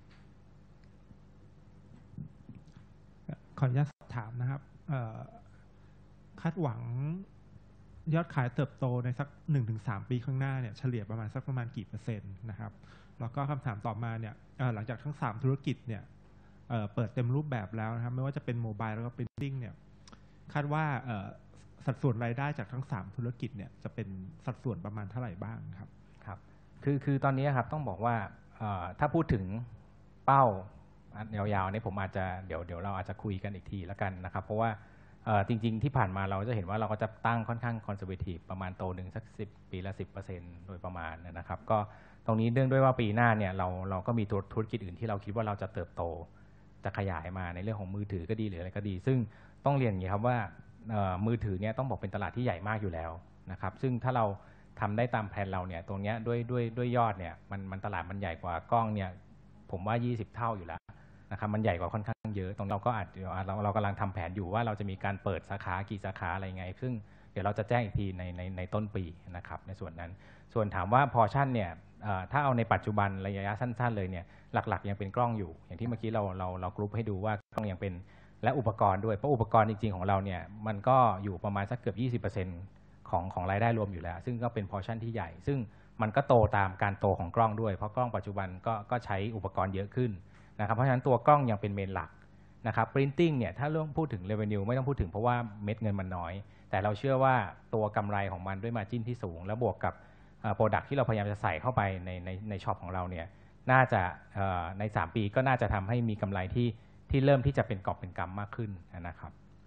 ขออนุญาตสอบถามนะครับคาดหวังยอดขายเติบโตในสัก 1-3 ปีข้างหน้าเนี่ยเฉลี่ยประมาณกี่เปอร์เซ็นต์นะครับแล้วก็คำถามต่อมาเนี่ยหลังจากทั้ง3ธุรกิจเนี่ยเปิดเต็มรูปแบบแล้วนะครับไม่ว่าจะเป็นโมบายแล้วก็เป็นติ้งเนี่ยคาดว่าสัดส่วนรายได้จากทั้ง3ธุรกิจเนี่ยจะเป็นสัดส่วนประมาณเท่าไหร่บ้างครับครับคือตอนนี้ครับต้องบอกว่าถ้าพูดถึงเป้ายาวๆเนี่ยผมอาจจะเดี๋ยวเราอาจจะคุยกันอีกทีแล้วกันนะครับเพราะว่าจริงๆที่ผ่านมาเราจะเห็นว่าเราก็จะตั้งค่อนข้างคอนเซอร์เวทีฟประมาณโตหนึ่งสัก10 ปีละ 10% โดยประมาณนะครับก็ตรงนี้เนื่องด้วยว่าปีหน้าเนี่ยเราก็มีตัวธุรกิจอื่นที่เราคิดว่าเราจะเติบโตจะขยายมาในเรื่องของมือถือก็ดีหรืออะไรก็ดีซึ่งต้องเรียนอย่างนี้ครับว่ามือถือเนี่ยต้องบอกเป็นตลาดที่ใหญ่มากอยู่แล้วนะครับซึ่งถ้าเราทำได้ตามแผนเราเนี่ยตรงนี้ด้วยยอดเนี่ยมันตลาดมันใหญ่กว่ากล้องเนี่ยผมว่า20 เท่าอยู่แล้วนะครับมันใหญ่กว่าค่อนข้างเยอะตรงเราก็อาจเรากำลังทำแผนอยู่ว่าเราจะมีการเปิดสาขากี่สาขาอะไรไงซึ่งเดี๋ยวเราจะแจ้งอีกทีในต้นปีนะครับในส่วนนั้นส่วนถามว่าพอชั่นเนี่ยถ้าเอาในปัจจุบันระยะสั้นๆเลยเนี่ยหลักๆยังเป็นกล้องอยู่อย่างที่เมื่อกี้เรากรุ๊ปให้ดูว่ากล้องยังเป็นและอุปกรณ์ด้วยเพราะอุปกรณ์จริงๆของเราเนี่ยมันก็อยู่ประมาณสักเกือบ 20% ของรายได้รวมอยู่แล้วซึ่งก็เป็นพอชั่นที่ใหญ่ซึ่งมันก็โตตามการโตของกล้องด้วยเพราะกล้องปัจจุบันก็ใช้อุปกรณ์เยอะขึ้นนะครับเพราะฉะนั้นตัวกล้องยังเป็นเมนหลักนะครับ printing เนี่ยถ้าเรื่องพูดถึง revenue ไม่ต้องพูดถึงเพราะว่าเม็ดเงินมันน้อยแต่เราเชื่อว่าตัวกำไรของมันด้วย margin ที่สูงแล้วบวกกับproduct ที่เราพยายามจะใส่เข้าไปในช็อปของเราเนี่ยน่าจะใน3 ปีก็น่าจะทำให้มีกำไรที่เริ่มที่จะเป็นกอบเป็นกำมากขึ้นนะครับ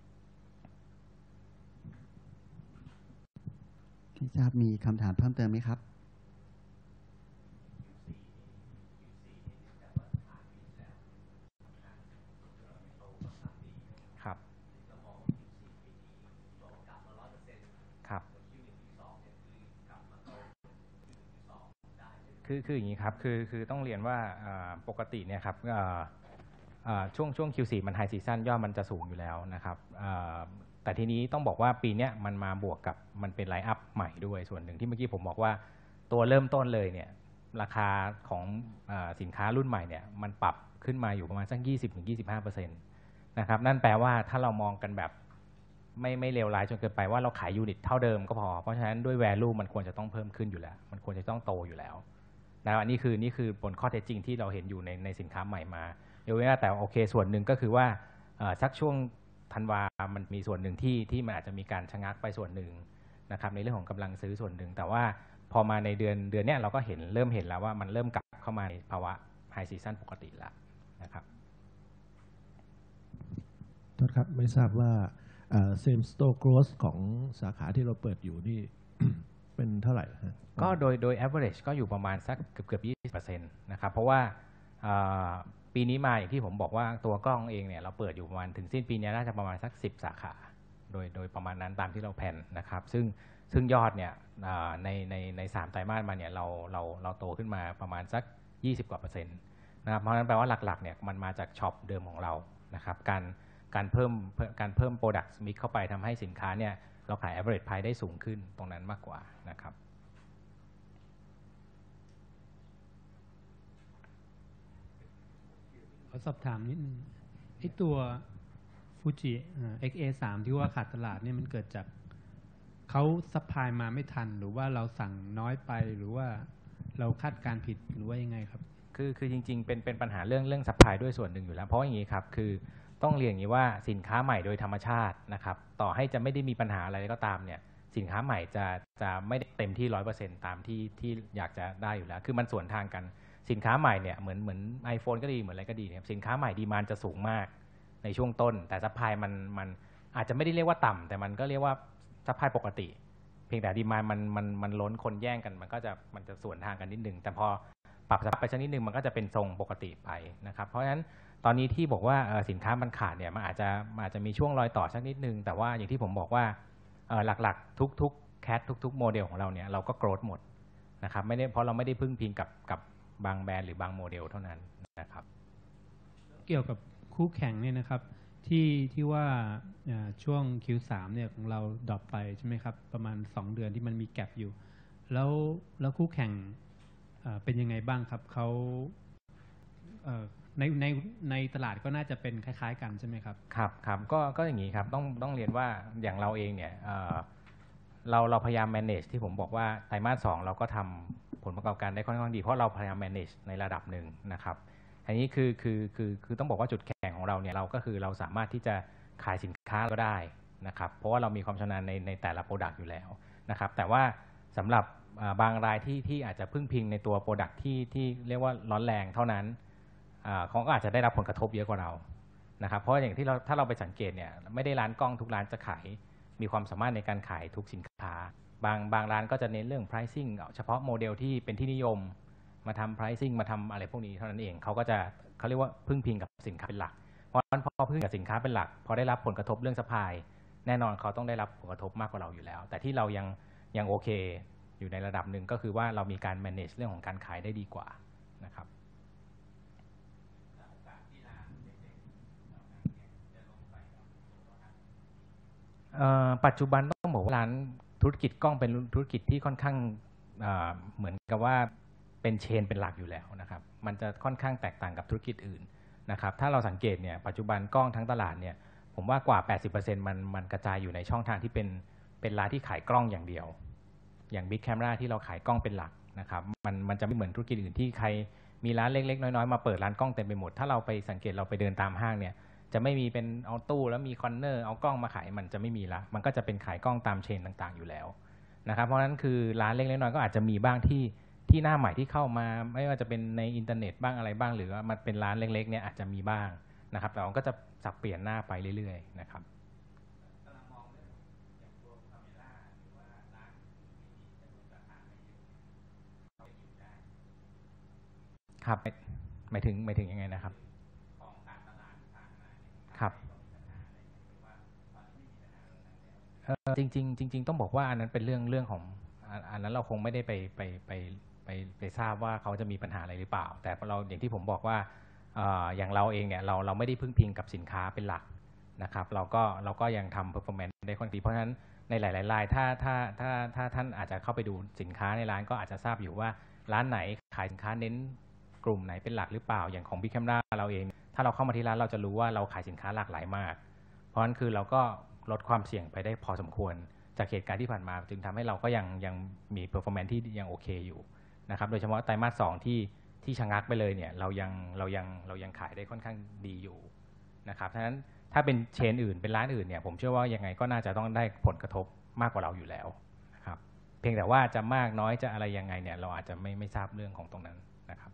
ที่ทราบมีคำถามเพิ่มเติมไหมครับครับครับคืออย่างนี้ครับคือต้องเรียนว่าปกติเนี่ยครับช่วง Q4 มันไฮซีซั่นยอดมันจะสูงอยู่แล้วนะครับแต่ทีนี้ต้องบอกว่าปีนี้มันมาบวกกับมันเป็นไลน์อัพใหม่ด้วยส่วนหนึ่งที่เมื่อกี้ผมบอกว่าตัวเริ่มต้นเลยเนี่ยราคาของสินค้ารุ่นใหม่เนี่ยมันปรับขึ้นมาอยู่ประมาณสัก 20-25% นะครับนั่นแปลว่าถ้าเรามองกันแบบไม่เลวร้ายจนเกินไปว่าเราขายยูนิตเท่าเดิมก็พอเพราะฉะนั้นด้วย value มันควรจะต้องเพิ่มขึ้นอยู่แล้วมันควรจะต้องโตอยู่แล้วนะนี่คือผลข้อเท็จจริงที่เราเห็นอยู่ในสินค้าใหม่มาเดี๋ยวแต่โอเคส่วนหนึ่งก็คือว่าสักช่วงธันวามันมีส่วนหนึ่งที่มันอาจจะมีการชะงักไปส่วนหนึ่งนะครับในเรื่องของกำลังซื้อส่วนหนึ่งแต่ว่าพอมาในเดือนนี้เราก็เริ่มเห็นแล้วว่ามันเริ่มกลับเข้ามาในภาวะไฮซีซั่นปกติแล้วนะครับโทษครับไม่ทราบว่า same store growth ของสาขาที่เราเปิดอยู่นี่ เป็นเท่าไหร่ฮะก็โดย average ก็อยู่ประมาณสักเกือบ 20% นะครับเพราะว่าปีนี้มาอย่างที่ผมบอกว่าตัวกล้องเองเนี่ยเราเปิดอยู่ประมาณถึงสิ้นปีนี้น่าจะประมาณสัก10 สาขาโดยประมาณนั้นตามที่เราแผนนะครับซึ่งยอดเนี่ยใน3 ไตรมาสมาเนี่ยเราโตขึ้นมาประมาณสัก20 กว่า%นะครับเพราะฉะนั้นแปลว่าหลักๆเนี่ยมันมาจากช็อปเดิมของเรานะครับการเพิ่ม product mix เข้าไปทำให้สินค้าเนี่ยเราขาย average price ได้สูงขึ้นตรงนั้นมากกว่านะครับขอสอบถามนิดนึงไอ้ตัวฟูจิXA3 ที่ว่าขาดตลาดเนี่ยมันเกิดจากเขาซัพพลายมาไม่ทันหรือว่าเราสั่งน้อยไปหรือว่าเราคาดการผิดหรือว่ายังไงครับคือจริงๆเป็นปัญหาเรื่องซัพพลายด้วยส่วนหนึ่งอยู่แล้วเพราะอย่างนี้ครับคือต้องเรียนอย่างนี้ว่าสินค้าใหม่โดยธรรมชาตินะครับต่อให้จะไม่ได้มีปัญหาอะไรก็ตามเนี่ยสินค้าใหม่จะไม่ได้เต็มที่ 100% ตามที่อยากจะได้อยู่แล้วคือมันสวนทางกันสินค้าใหม่เนี่ยเหมือน iPhone ก็ดีเหมือนอะไรก็ดีครับสินค้าใหม่ดีมานด์จะสูงมากในช่วงต้นแต่ซัพพลายมันอาจจะไม่ได้เรียกว่าต่ำแต่มันก็เรียกว่าซัพพลายปกติเพียงแต่ดีมานด์มันล้นคนแย่งกันมันจะสวนทางกันนิดนึงแต่พอปรับสภาพไปสักนิดนึงมันก็จะเป็นทรงปกติไปนะครับเพราะฉะนั้นตอนนี้ที่บอกว่าสินค้ามันขาดเนี่ยมันอาจจะมีช่วงรอยต่อสักนิดนึงแต่ว่าอย่างที่ผมบอกว่าหลักๆทุกแคททุกโมเดลของเราเนี่ยเราก็โกรธหมดนะครับไม่ได้เพราะเราไม่ได้พึ่งพิงกับบางแบรนด์หรือบางโมเดลเท่านั้นนะครับเกี่ยวกับคู่แข่งเนี่ยนะครับที่ว่าช่วง Q3 เนี่ยของเราดรอปไปใช่ไหมครับประมาณ2 เดือนที่มันมีแก็ปอยู่แล้วคู่แข่งเป็นยังไงบ้างครับเขาในตลาดก็น่าจะเป็นคล้ายๆกันใช่ไหมครับครับก็อย่างนี้ครับต้องเรียนว่าอย่างเราเองเนี่ยเราพยายาม manage ที่ผมบอกว่าไตรมาส 2เราก็ทำผลประกอบการได้ค่อนข้างดีเพราะเราพยายาม manage ในระดับหนึ่งนะครับอันนี้คือต้องบอกว่าจุดแข็งของเราเนี่ยเราก็คือเราสามารถที่จะขายสินค้าก็ได้นะครับเพราะว่าเรามีความชำนาญในแต่ละ product อยู่แล้วนะครับแต่ว่าสำหรับบางรายที่อาจจะพึ่งพิงในตัว product ที่เรียกว่าร้อนแรงเท่านั้นเขาก็อาจจะได้รับผลกระทบเยอะกว่าเรานะครับเพราะอย่างที่ถ้าเราไปสังเกตเนี่ยไม่ได้ร้านกล้องทุกร้านจะขายมีความสามารถในการขายทุกสินค้าบางร้านก็จะเน้นเรื่อง pricing เฉพาะโมเดลที่เป็นที่นิยมมาทำ pricing มาทำอะไรพวกนี้เท่านั้นเองเขาเรียกว่าพึ่งพิงกับสินค้าเป็นหลักเพราะฉะนั้นพอพึ่งกับสินค้าเป็นหลักพอได้รับผลกระทบเรื่องซัพพลายแน่นอนเขาต้องได้รับผลกระทบมากกว่าเราอยู่แล้วแต่ที่เรายังโอเคอยู่ในระดับหนึ่งก็คือว่าเรามีการ manage เรื่องของการขายได้ดีกว่านะครับปัจจุบันต้องบอกว่าร้านธุรกิจกล้องเป็นธุรกิจที่ค่อนข้างเหมือนกับว่าเป็นเชนเป็นหลักอยู่แล้วนะครับมันจะค่อนข้างแตกต่างกับธุรกิจอื่นนะครับถ้าเราสังเกตเนี่ยปัจจุบันกล้องทั้งตลาดเนี่ยผมว่ากว่า 80% มันกระจายอยู่ในช่องทางที่เป็นร้านที่ขายกล้องอย่างเดียวอย่าง Big Camera ที่เราขายกล้องเป็นหลักนะครับมันจะไม่เหมือนธุรกิจอื่นที่ใครมีร้านเล็กๆน้อยๆมาเปิดร้านกล้องเต็มไปหมดถ้าเราไปสังเกตเราไปเดินตามห้างเนี่ยจะไม่มีเป็นเอาตู้แล้วมีคอนเนอร์เอากล้องมาขายมันจะไม่มีละมันก็จะเป็นขายกล้องตามเชนต่างๆอยู่แล้วนะครับเพราะฉะนั้นคือร้านเล็กๆน้อยๆก็อาจจะมีบ้างที่หน้าใหม่ที่เข้ามาไม่ว่าจะเป็นในอินเทอร์เน็ตบ้างอะไรบ้างหรือว่ามันเป็นร้านเล็กๆเนี่ยอาจจะมีบ้างนะครับแต่มันก็จะสับเปลี่ยนหน้าไปเรื่อยๆนะครับครับหมายถึงยังไงนะครับครับจริงต้องบอกว่าอันนั้นเป็นเรื่องของอันนั้นเราคงไม่ได้ไปทราบว่าเขาจะมีปัญหาอะไรหรือเปล่าแต่เราอย่างที่ผมบอกว่าอย่างเราเองเนี่ยเราไม่ได้พึ่งพิงกับสินค้าเป็นหลักนะครับเราก็ยังทำ performance ได้ค่อนข้างดีเพราะฉะนั้นในหลายๆรายถ้าท่านอาจจะเข้าไปดูสินค้าในร้านก็อาจจะทราบอยู่ว่าร้านไหนขายสินค้าเน้นกลุ่มไหนเป็นหลักหรือเปล่าอย่างของ Big Camera เราเองถ้าเราเข้ามาที่ร้านเราจะรู้ว่าเราขายสินค้าหลากหลายมากเพราะฉะนั้นคือเราก็ลดความเสี่ยงไปได้พอสมควรจากเหตุการณ์ที่ผ่านมาจึงทำให้เราก็ยังมี performance ที่ยังโอเคอยู่นะครับโดยเฉพาะไตรมาส 2ที่ชะงักไปเลยเนี่ยเรายังขายได้ค่อนข้างดีอยู่นะครับฉะนั้นถ้าเป็นเชนอื่นเป็นร้านอื่นเนี่ยผมเชื่อว่ายังไงก็น่าจะต้องได้ผลกระทบมากกว่าเราอยู่แล้วนะครับเพียงแต่ว่าจะมากน้อยจะอะไรยังไงเนี่ยเราอาจจะไม่ทราบเรื่องของตรงนั้นนะครับ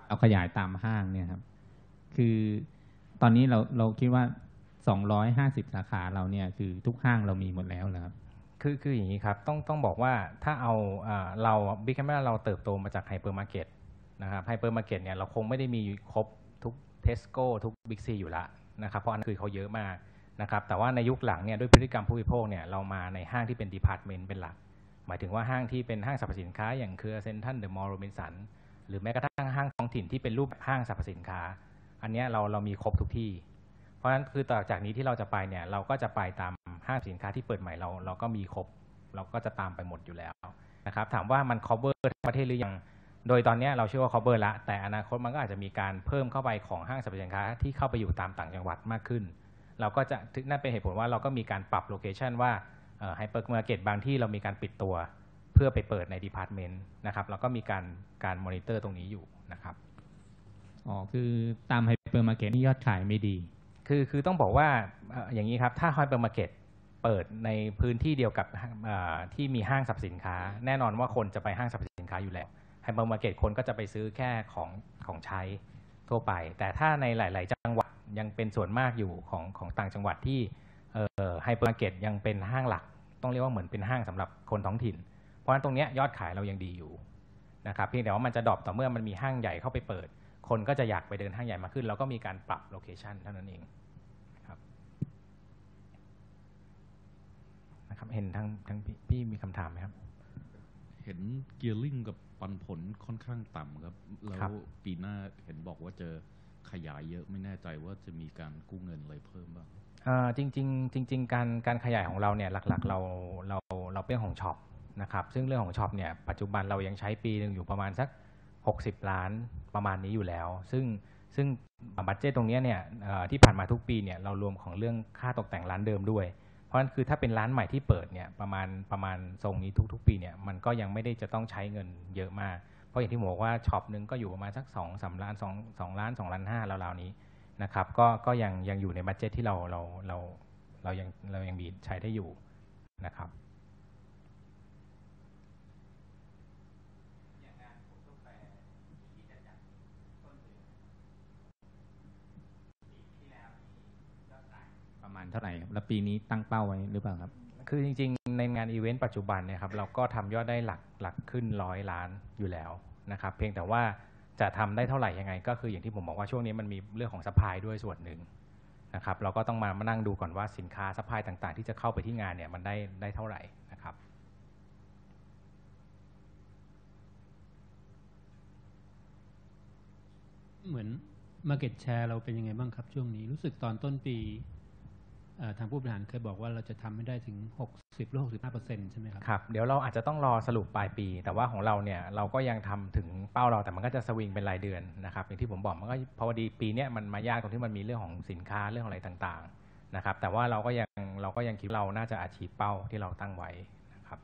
เอาขยายตามห้างเนี่ยครับคือตอนนี้เราคิดว่า250 สาขาเราเนี่ยคือทุกห้างเรามีหมดแล้วเหรอครับคืออย่างนี้ครับต้องบอกว่าถ้าเอาเราบิ๊กแคมเมราเราเติบโตมาจากไฮเปอร์มาร์เก็ตนะครับไฮเปอร์มาร์เก็ตเนี่ยเราคงไม่ได้มีครบทุกเทสโก้ทุกบิ๊กซีอยู่แล้วนะครับเพราะอันนั้นคือเขาเยอะมากนะครับแต่ว่าในยุคหลังเนี่ยด้วยพฤติกรรมผู้บริโภคเนี่ยเรามาในห้างที่เป็นดีพาร์ตเมนต์เป็นหลักหมายถึงว่าห้างที่เป็นห้างสรรพสินค้าอย่างเครือเซ็นทรัลเดอะมอลล์โรบินสันหรือแม้กระทั่งห้างท้องถิ่นที่เป็นรูปห้างสรรพสินค้าอันนี้เรามีครบทุกที่เพราะฉะนั้นคือต่อจากนี้ที่เราจะไปเนี่ยเราก็จะไปตามห้างสินค้าที่เปิดใหม่เราก็มีครบเราก็จะตามไปหมดอยู่แล้วนะครับถามว่ามัน cover ทั้งประเทศหรือยังโดยตอนนี้เราเชื่อว่า cover ละแต่อนาคตมันก็อาจจะมีการเพิ่มเข้าไปของห้างสรรพสินค้าที่เข้าไปอยู่ตามต่างจังหวัดมากขึ้นเราก็จะนั่นเป็นเหตุผลว่าเราก็มีการปรับโลเคชันว่าไฮเปอร์มาร์เก็ตบางที่เรามีการปิดตัวเพื่อไปเปิดในดีพาร์ตเมนต์นะครับเราก็มีการมอนิเตอร์ตรงนี้อยู่นะครับอ๋อคือตามไฮเปอร์มาร์เก็ตนี่ยอดขายไม่ดีคือต้องบอกว่าอย่างนี้ครับถ้าไฮเปอร์มาร์เก็ตเปิดในพื้นที่เดียวกับที่มีห้างสรรพสินค้าแน่นอนว่าคนจะไปห้างสรรพสินค้าอยู่แล้วไฮเปอร์มาร์เก็ตคนก็จะไปซื้อแค่ของใช้ทั่วไปแต่ถ้าในหลายๆจังหวัดยังเป็นส่วนมากอยู่ของต่างจังหวัดที่ไฮเปอร์มาร์เก็ตยังเป็นห้างหลักต้องเรียกว่าเหมือนเป็นห้างสำหรับคนท้องถิ่นเพราะฉะนั้นตรงนี้ยอดขายเรายังดีอยู่นะครับเพียงแต่ว่ามันจะดรอปต่อเมื่อมันมีห้างใหญ่เข้าไปเปิดคนก็จะอยากไปเดินห้างใหญ่มากขึ้นแล้วก็มีการปรับโลเคชันเท่านั้นเองนะครับเห็นทั้งพี่มีคำถามไหมครับเห็นเกียร์ลิงกับปันผลค่อนข้างต่ำครับแล้วปีหน้าเห็นบอกว่าจะขยายเยอะไม่แน่ใจว่าจะมีการกู้เงินอะไรเพิ่มบ้างจริงการขยายของเราเนี่ยหลักๆเราเป็นของช็อปนะครับซึ่งเรื่องของช็อปเนี่ยปัจจุบันเรายังใช้ปีนึงอยู่ประมาณสัก60 ล้านประมาณนี้อยู่แล้วซึ่งบัดเจ็ตตรงนี้เนี่ยที่ผ่านมาทุกปีเนี่ยเรารวมของเรื่องค่าตกแต่งร้านเดิมด้วยเพราะฉะนั้นคือถ้าเป็นร้านใหม่ที่เปิดเนี่ยประมาณทรงนี้ทุกปีเนี่ยมันก็ยังไม่ได้จะต้องใช้เงินเยอะมากเพราะอย่างที่บอกว่าช็อปนึงก็อยู่ประมาณสัก2-3 ล้าน2 ล้าน2.5 ล้านราวๆนี้นะครับก็ยังอยู่ในบัดเจ็ตที่เรายังมีใช้ได้อยู่นะครับประมาณเท่าไหร่แล้วปีนี้ตั้งเป้าไว้หรือเปล่าครับคือจริงๆในงานอีเวนต์ปัจจุบันเนี่ยครับเราก็ทำยอดได้หลักขึ้น100 ล้านอยู่แล้วนะครับเพียงแต่ว่าจะทำได้เท่าไหร่ยังไงก็คืออย่างที่ผมบอกว่าช่วงนี้มันมีเรื่องของซัพพลายด้วยส่วนหนึ่งนะครับเราก็ต้องมานั่งดูก่อนว่าสินค้าซัพพลายต่างๆที่จะเข้าไปที่งานเนี่ยมันได้เท่าไหร่นะครับเหมือน Market Share เราเป็นยังไงบ้างครับช่วงนี้รู้สึกตอนต้นปีทางผู้บริหารเคยบอกว่าเราจะทำให้ได้ถึง60 หรือ 65% ใช่ไหมครับครับเดี๋ยวเราอาจจะต้องรอสรุปปลายปีแต่ว่าของเราเนี่ยเราก็ยังทำถึงเป้าเราแต่มันก็จะสวิงเป็นรายเดือนนะครับอย่างที่ผมบอกมันก็พอดีปีนี้มันมายากตรงที่มันมีเรื่องของสินค้าเรื่องอะไรต่างๆนะครับแต่ว่าเราก็ยังคิดเราน่าจะอาชีพเป้าที่เราตั้งไว้นะครับ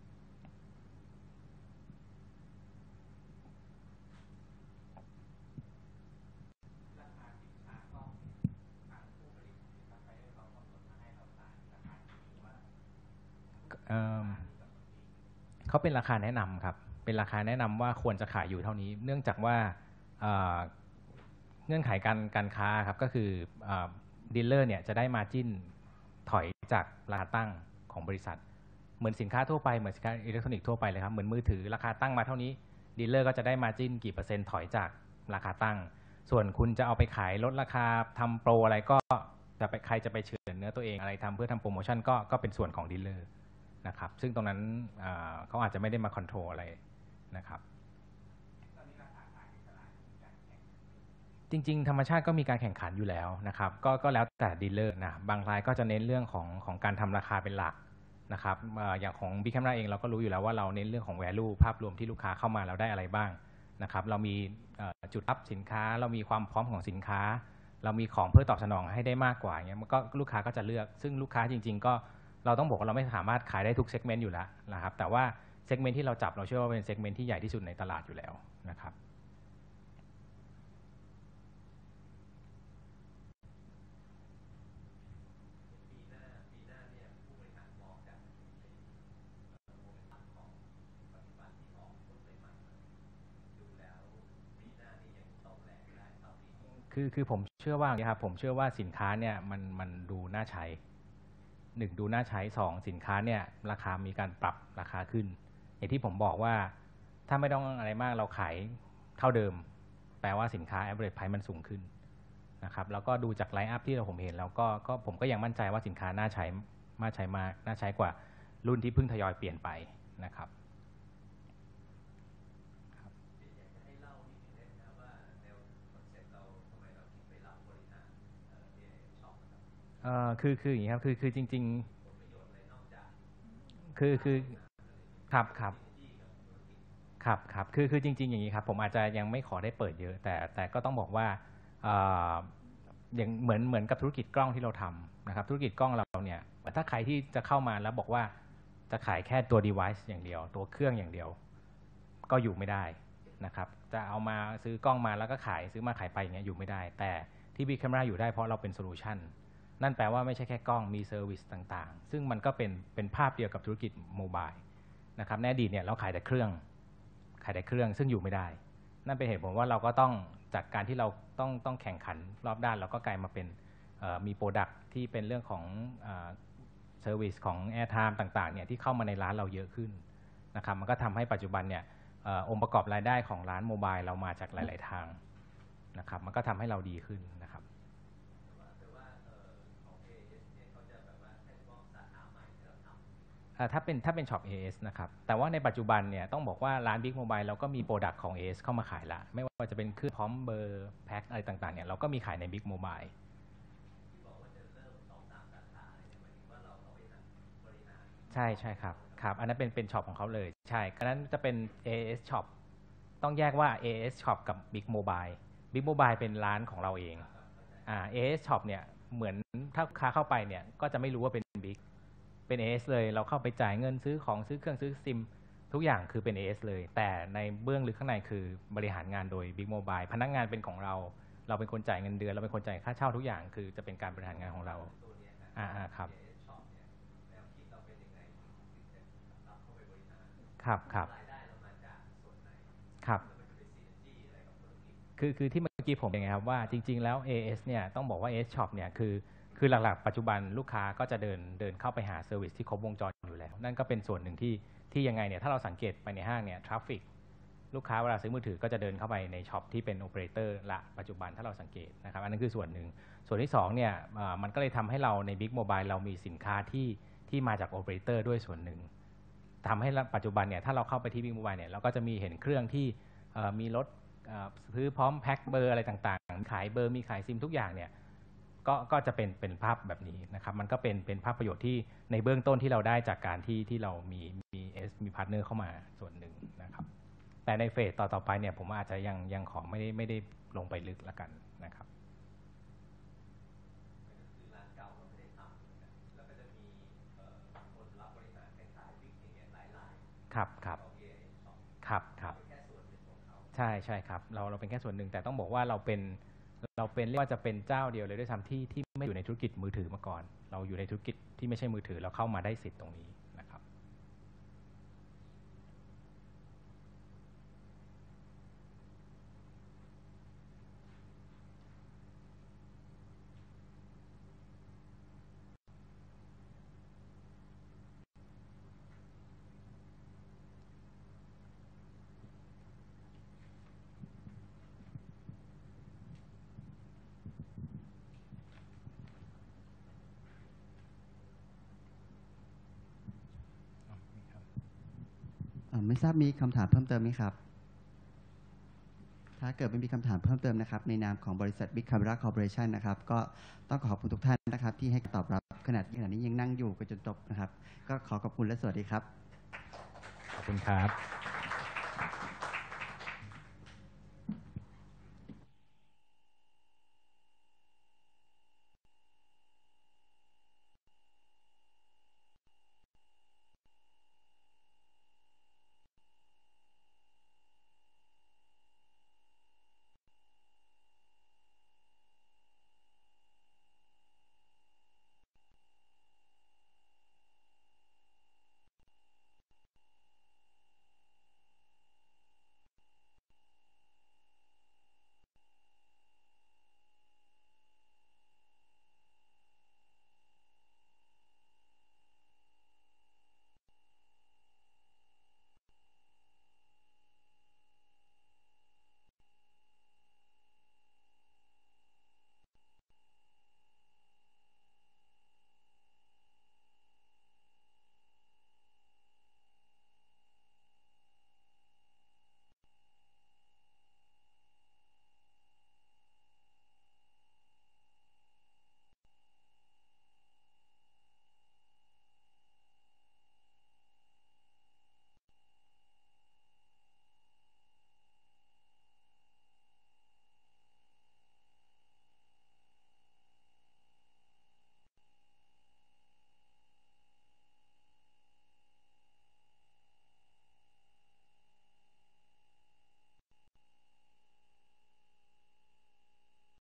เขาเป็นราคาแนะนำครับเป็นราคาแนะนำว่าควรจะขายอยู่เท่านี้เนื่องจากว่าเงื่อนไขการค้าครับก็คือดีลเลอร์เนี่ยจะได้มาจิ้นถอยจากราคาตั้งของบริษัทเหมือนสินค้าทั่วไปเหมือนสินค้าอิเล็กทรอนิกส์ทั่วไปเลยครับเหมือนมือถือราคาตั้งมาเท่านี้ดีลเลอร์ก็จะได้มาจิ้นกี่เปอร์เซ็นต์ถอยจากราคาตั้งส่วนคุณจะเอาไปขายลดราคาทำโปรอะไรก็จะไปใครจะไปเฉือนเนื้อตัวเองอะไรทำเพื่อทำโปรโมชั่นก็เป็นส่วนของดีลเลอร์นะครับซึ่งตรงนั้นเขาอาจจะไม่ได้มาคอนโทรลอะไรนะครับจริงๆธรรมชาติก็มีการแข่งขันอยู่แล้วนะครับก็แล้วแต่ดีลเลอร์นะบางรายก็จะเน้นเรื่องของการทำราคาเป็นหลักนะครับอย่างของ Big Camera เองเราก็รู้อยู่แล้วว่าเราเน้นเรื่องของ value ภาพรวมที่ลูกค้าเข้ามาเราได้อะไรบ้างนะครับเรามีจุดรับสินค้าเรามีความพร้อมของสินค้าเรามีของเพื่อตอบสนองให้ได้มากกว่าอย่างเงี้ยมันก็ลูกค้าก็จะเลือกซึ่งลูกค้าจริงๆก็เราต้องบอกว่าเราไม่สามารถขายได้ทุกเซกเมนต์อยู่แล้วนะครับแต่ว่าเซกเมนต์ที่เราจับเราเชื่อว่าเป็นเซกเมนต์ที่ใหญ่ที่สุดในตลาดอยู่แล้วนะครับคือผมเชื่อว่าอย่างนี้ครับผมเชื่อว่าสินค้าเนี่ยมันดูน่าใช้1ดูน่าใช้2สินค้าเนี่ยราคามีการปรับราคาขึ้นอย่างที่ผมบอกว่าถ้าไม่ต้องอะไรมากเราขายเท่าเดิมแปลว่าสินค้า average price มันสูงขึ้นนะครับแล้วก็ดูจากไลน์อัพที่ผมเห็นแล้วก็ผมก็ยังมั่นใจว่าสินค้าน่าใช้มากน่าใช้กว่ารุ่นที่เพิ่งทยอยเปลี่ยนไปนะครับคืออย่างนี้ครับคือจริงๆคือครับคือจริงๆอย่างนี้ครับผมอาจจะยังไม่ขอได้เปิดเยอะแต่ก็ต้องบอกว่าอย่างเหมือนกับธุรกิจกล้องที่เราทำนะครับธุรกิจกล้องเราเนี่ยถ้าใครที่จะเข้ามาแล้วบอกว่าจะขายแค่ตัว device อย่างเดียวตัวเครื่องอย่างเดียวก็อยู่ไม่ได้นะครับจะเอามาซื้อกล้องมาแล้วก็ขายซื้อมาขายไปอย่างเงี้ยอยู่ไม่ได้แต่ที่ Big Camera อยู่ได้เพราะเราเป็นโซลูชันนั่นแปลว่าไม่ใช่แค่กล้องมีเซอร์วิสต่างๆซึ่งมันก็เป็นภาพเดียวกับธุรกิจโมบายนะครับในอดีตเนี่ยเราขายแต่เครื่องซึ่งอยู่ไม่ได้นั่นเป็นเหตุผลว่าเราก็ต้องจากการที่เราต้องแข่งขันรอบด้านเราก็กลายมาเป็นมีโปรดักต์ที่เป็นเรื่องของเซอร์วิสของแอร์ไทม์ต่างๆเนี่ยที่เข้ามาในร้านเราเยอะขึ้นนะครับมันก็ทำให้ปัจจุบันเนี่ยองค์ประกอบรายได้ของร้านโมบายเรามาจากหลายๆทางนะครับมันก็ทำให้เราดีขึ้นนะครับถ้าเป็นช็อป AS นะครับแต่ว่าในปัจจุบันเนี่ยต้องบอกว่าร้าน Big Mobile เราก็มีโปรดักต์ของ AS เข้ามาขายละไม่ว่าจะเป็นเครื่องพร้อมเบอร์แพ็คอะไรต่างๆเนี่ยเราก็มีขายใน Big Mobile ใช่ครับอันนั้นเป็นช็อปของเขาเลยใช่อันนั้นจะเป็น AS Shop ต้องแยกว่า AS Shop กับ Big Mobile Big Mobile เป็นร้านของเราเองAS Shop เนี่ยเหมือนถ้าลูกค้าเข้าไปเนี่ยก็จะไม่รู้ว่าเป็น Bigเป็น AS เลยเราเข้าไปจ่ายเงินซื้อของซื้อเครื่องซื้อซิมทุกอย่างคือเป็น AS เลยแต่ในเบื้องลึกข้างในคือบริหารงานโดย Big Mobile พนักงานเป็นของเราเป็นคนจ่ายเงินเดือนเราเป็นคนจ่ายค่าเช่าทุกอย่างคือจะเป็นการบริหารงานของเราครับครับคือที่เมื่อกี้ผมบอกไงครับว่าจริงๆแล้ว AS เนี่ยต้องบอกว่า AS Shop เนี่ยคือหลักๆปัจจุบันลูกค้าก็จะเดินเข้าไปหาเซอร์วิสที่ครบวงจรอยู่แล้วนั่นก็เป็นส่วนหนึ่งที่ยังไงเนี่ยถ้าเราสังเกตไปในห้างเนี่ยทราฟฟิกลูกค้าเวลาซื้อมือถือก็จะเดินเข้าไปในช็อปที่เป็นโอเปอเรเตอร์ละปัจจุบันถ้าเราสังเกตนะครับอันนั้นคือส่วนหนึ่งส่วนที่2เนี่ยมันก็เลยทำให้เราใน Big Mobile เรามีสินค้าที่มาจากโอเปอเรเตอร์ด้วยส่วนหนึ่งทำให้ปัจจุบันเนี่ยถ้าเราเข้าไปที่ Big Mobile เนี่ยเราก็จะมีเห็นเครื่องที่มีรถซื้อพร้อมแพ็คเบอร์อะไรต่างๆขายเบอร์มีขายซิมทุกอย่างเนี่ยก็จะเป็นภาพแบบนี้นะครับมันก็เป็นภาพประโยชน์ที่ในเบื้องต้นที่เราได้จากการที่เรามีพาร์ทเนอร์เข้ามาส่วนหนึ่งนะครับแต่ในเฟสต่อไปเนี่ยผมอาจจะยังขอไม่ได้ลงไปลึกละกันนะครับครับใช่ครับเราเป็นแค่ส่วนหนึ่งแต่ต้องบอกว่าเราเป็นเรียกว่าจะเป็นเจ้าเดียวเลยด้วยซ้ำที่ไม่อยู่ในธุรกิจมือถือมาก่อนเราอยู่ในธุรกิจที่ไม่ใช่มือถือเราเข้ามาได้สิทธิ์ตรงนี้นะครับไม่ทราบมีคำถามเพิ่มเติมไหมครับถ้าเกิดไม่มีคำถามเพิ่มเติมนะครับในนามของบริษัท Big Camera Corporation นะครับก็ต้องขอบคุณทุกท่านนะครับที่ให้ตอบรับขณะนี้ยังนั่งอยู่กันจนจบนะครับก็ขอบคุณและสวัสดีครับขอบคุณครับ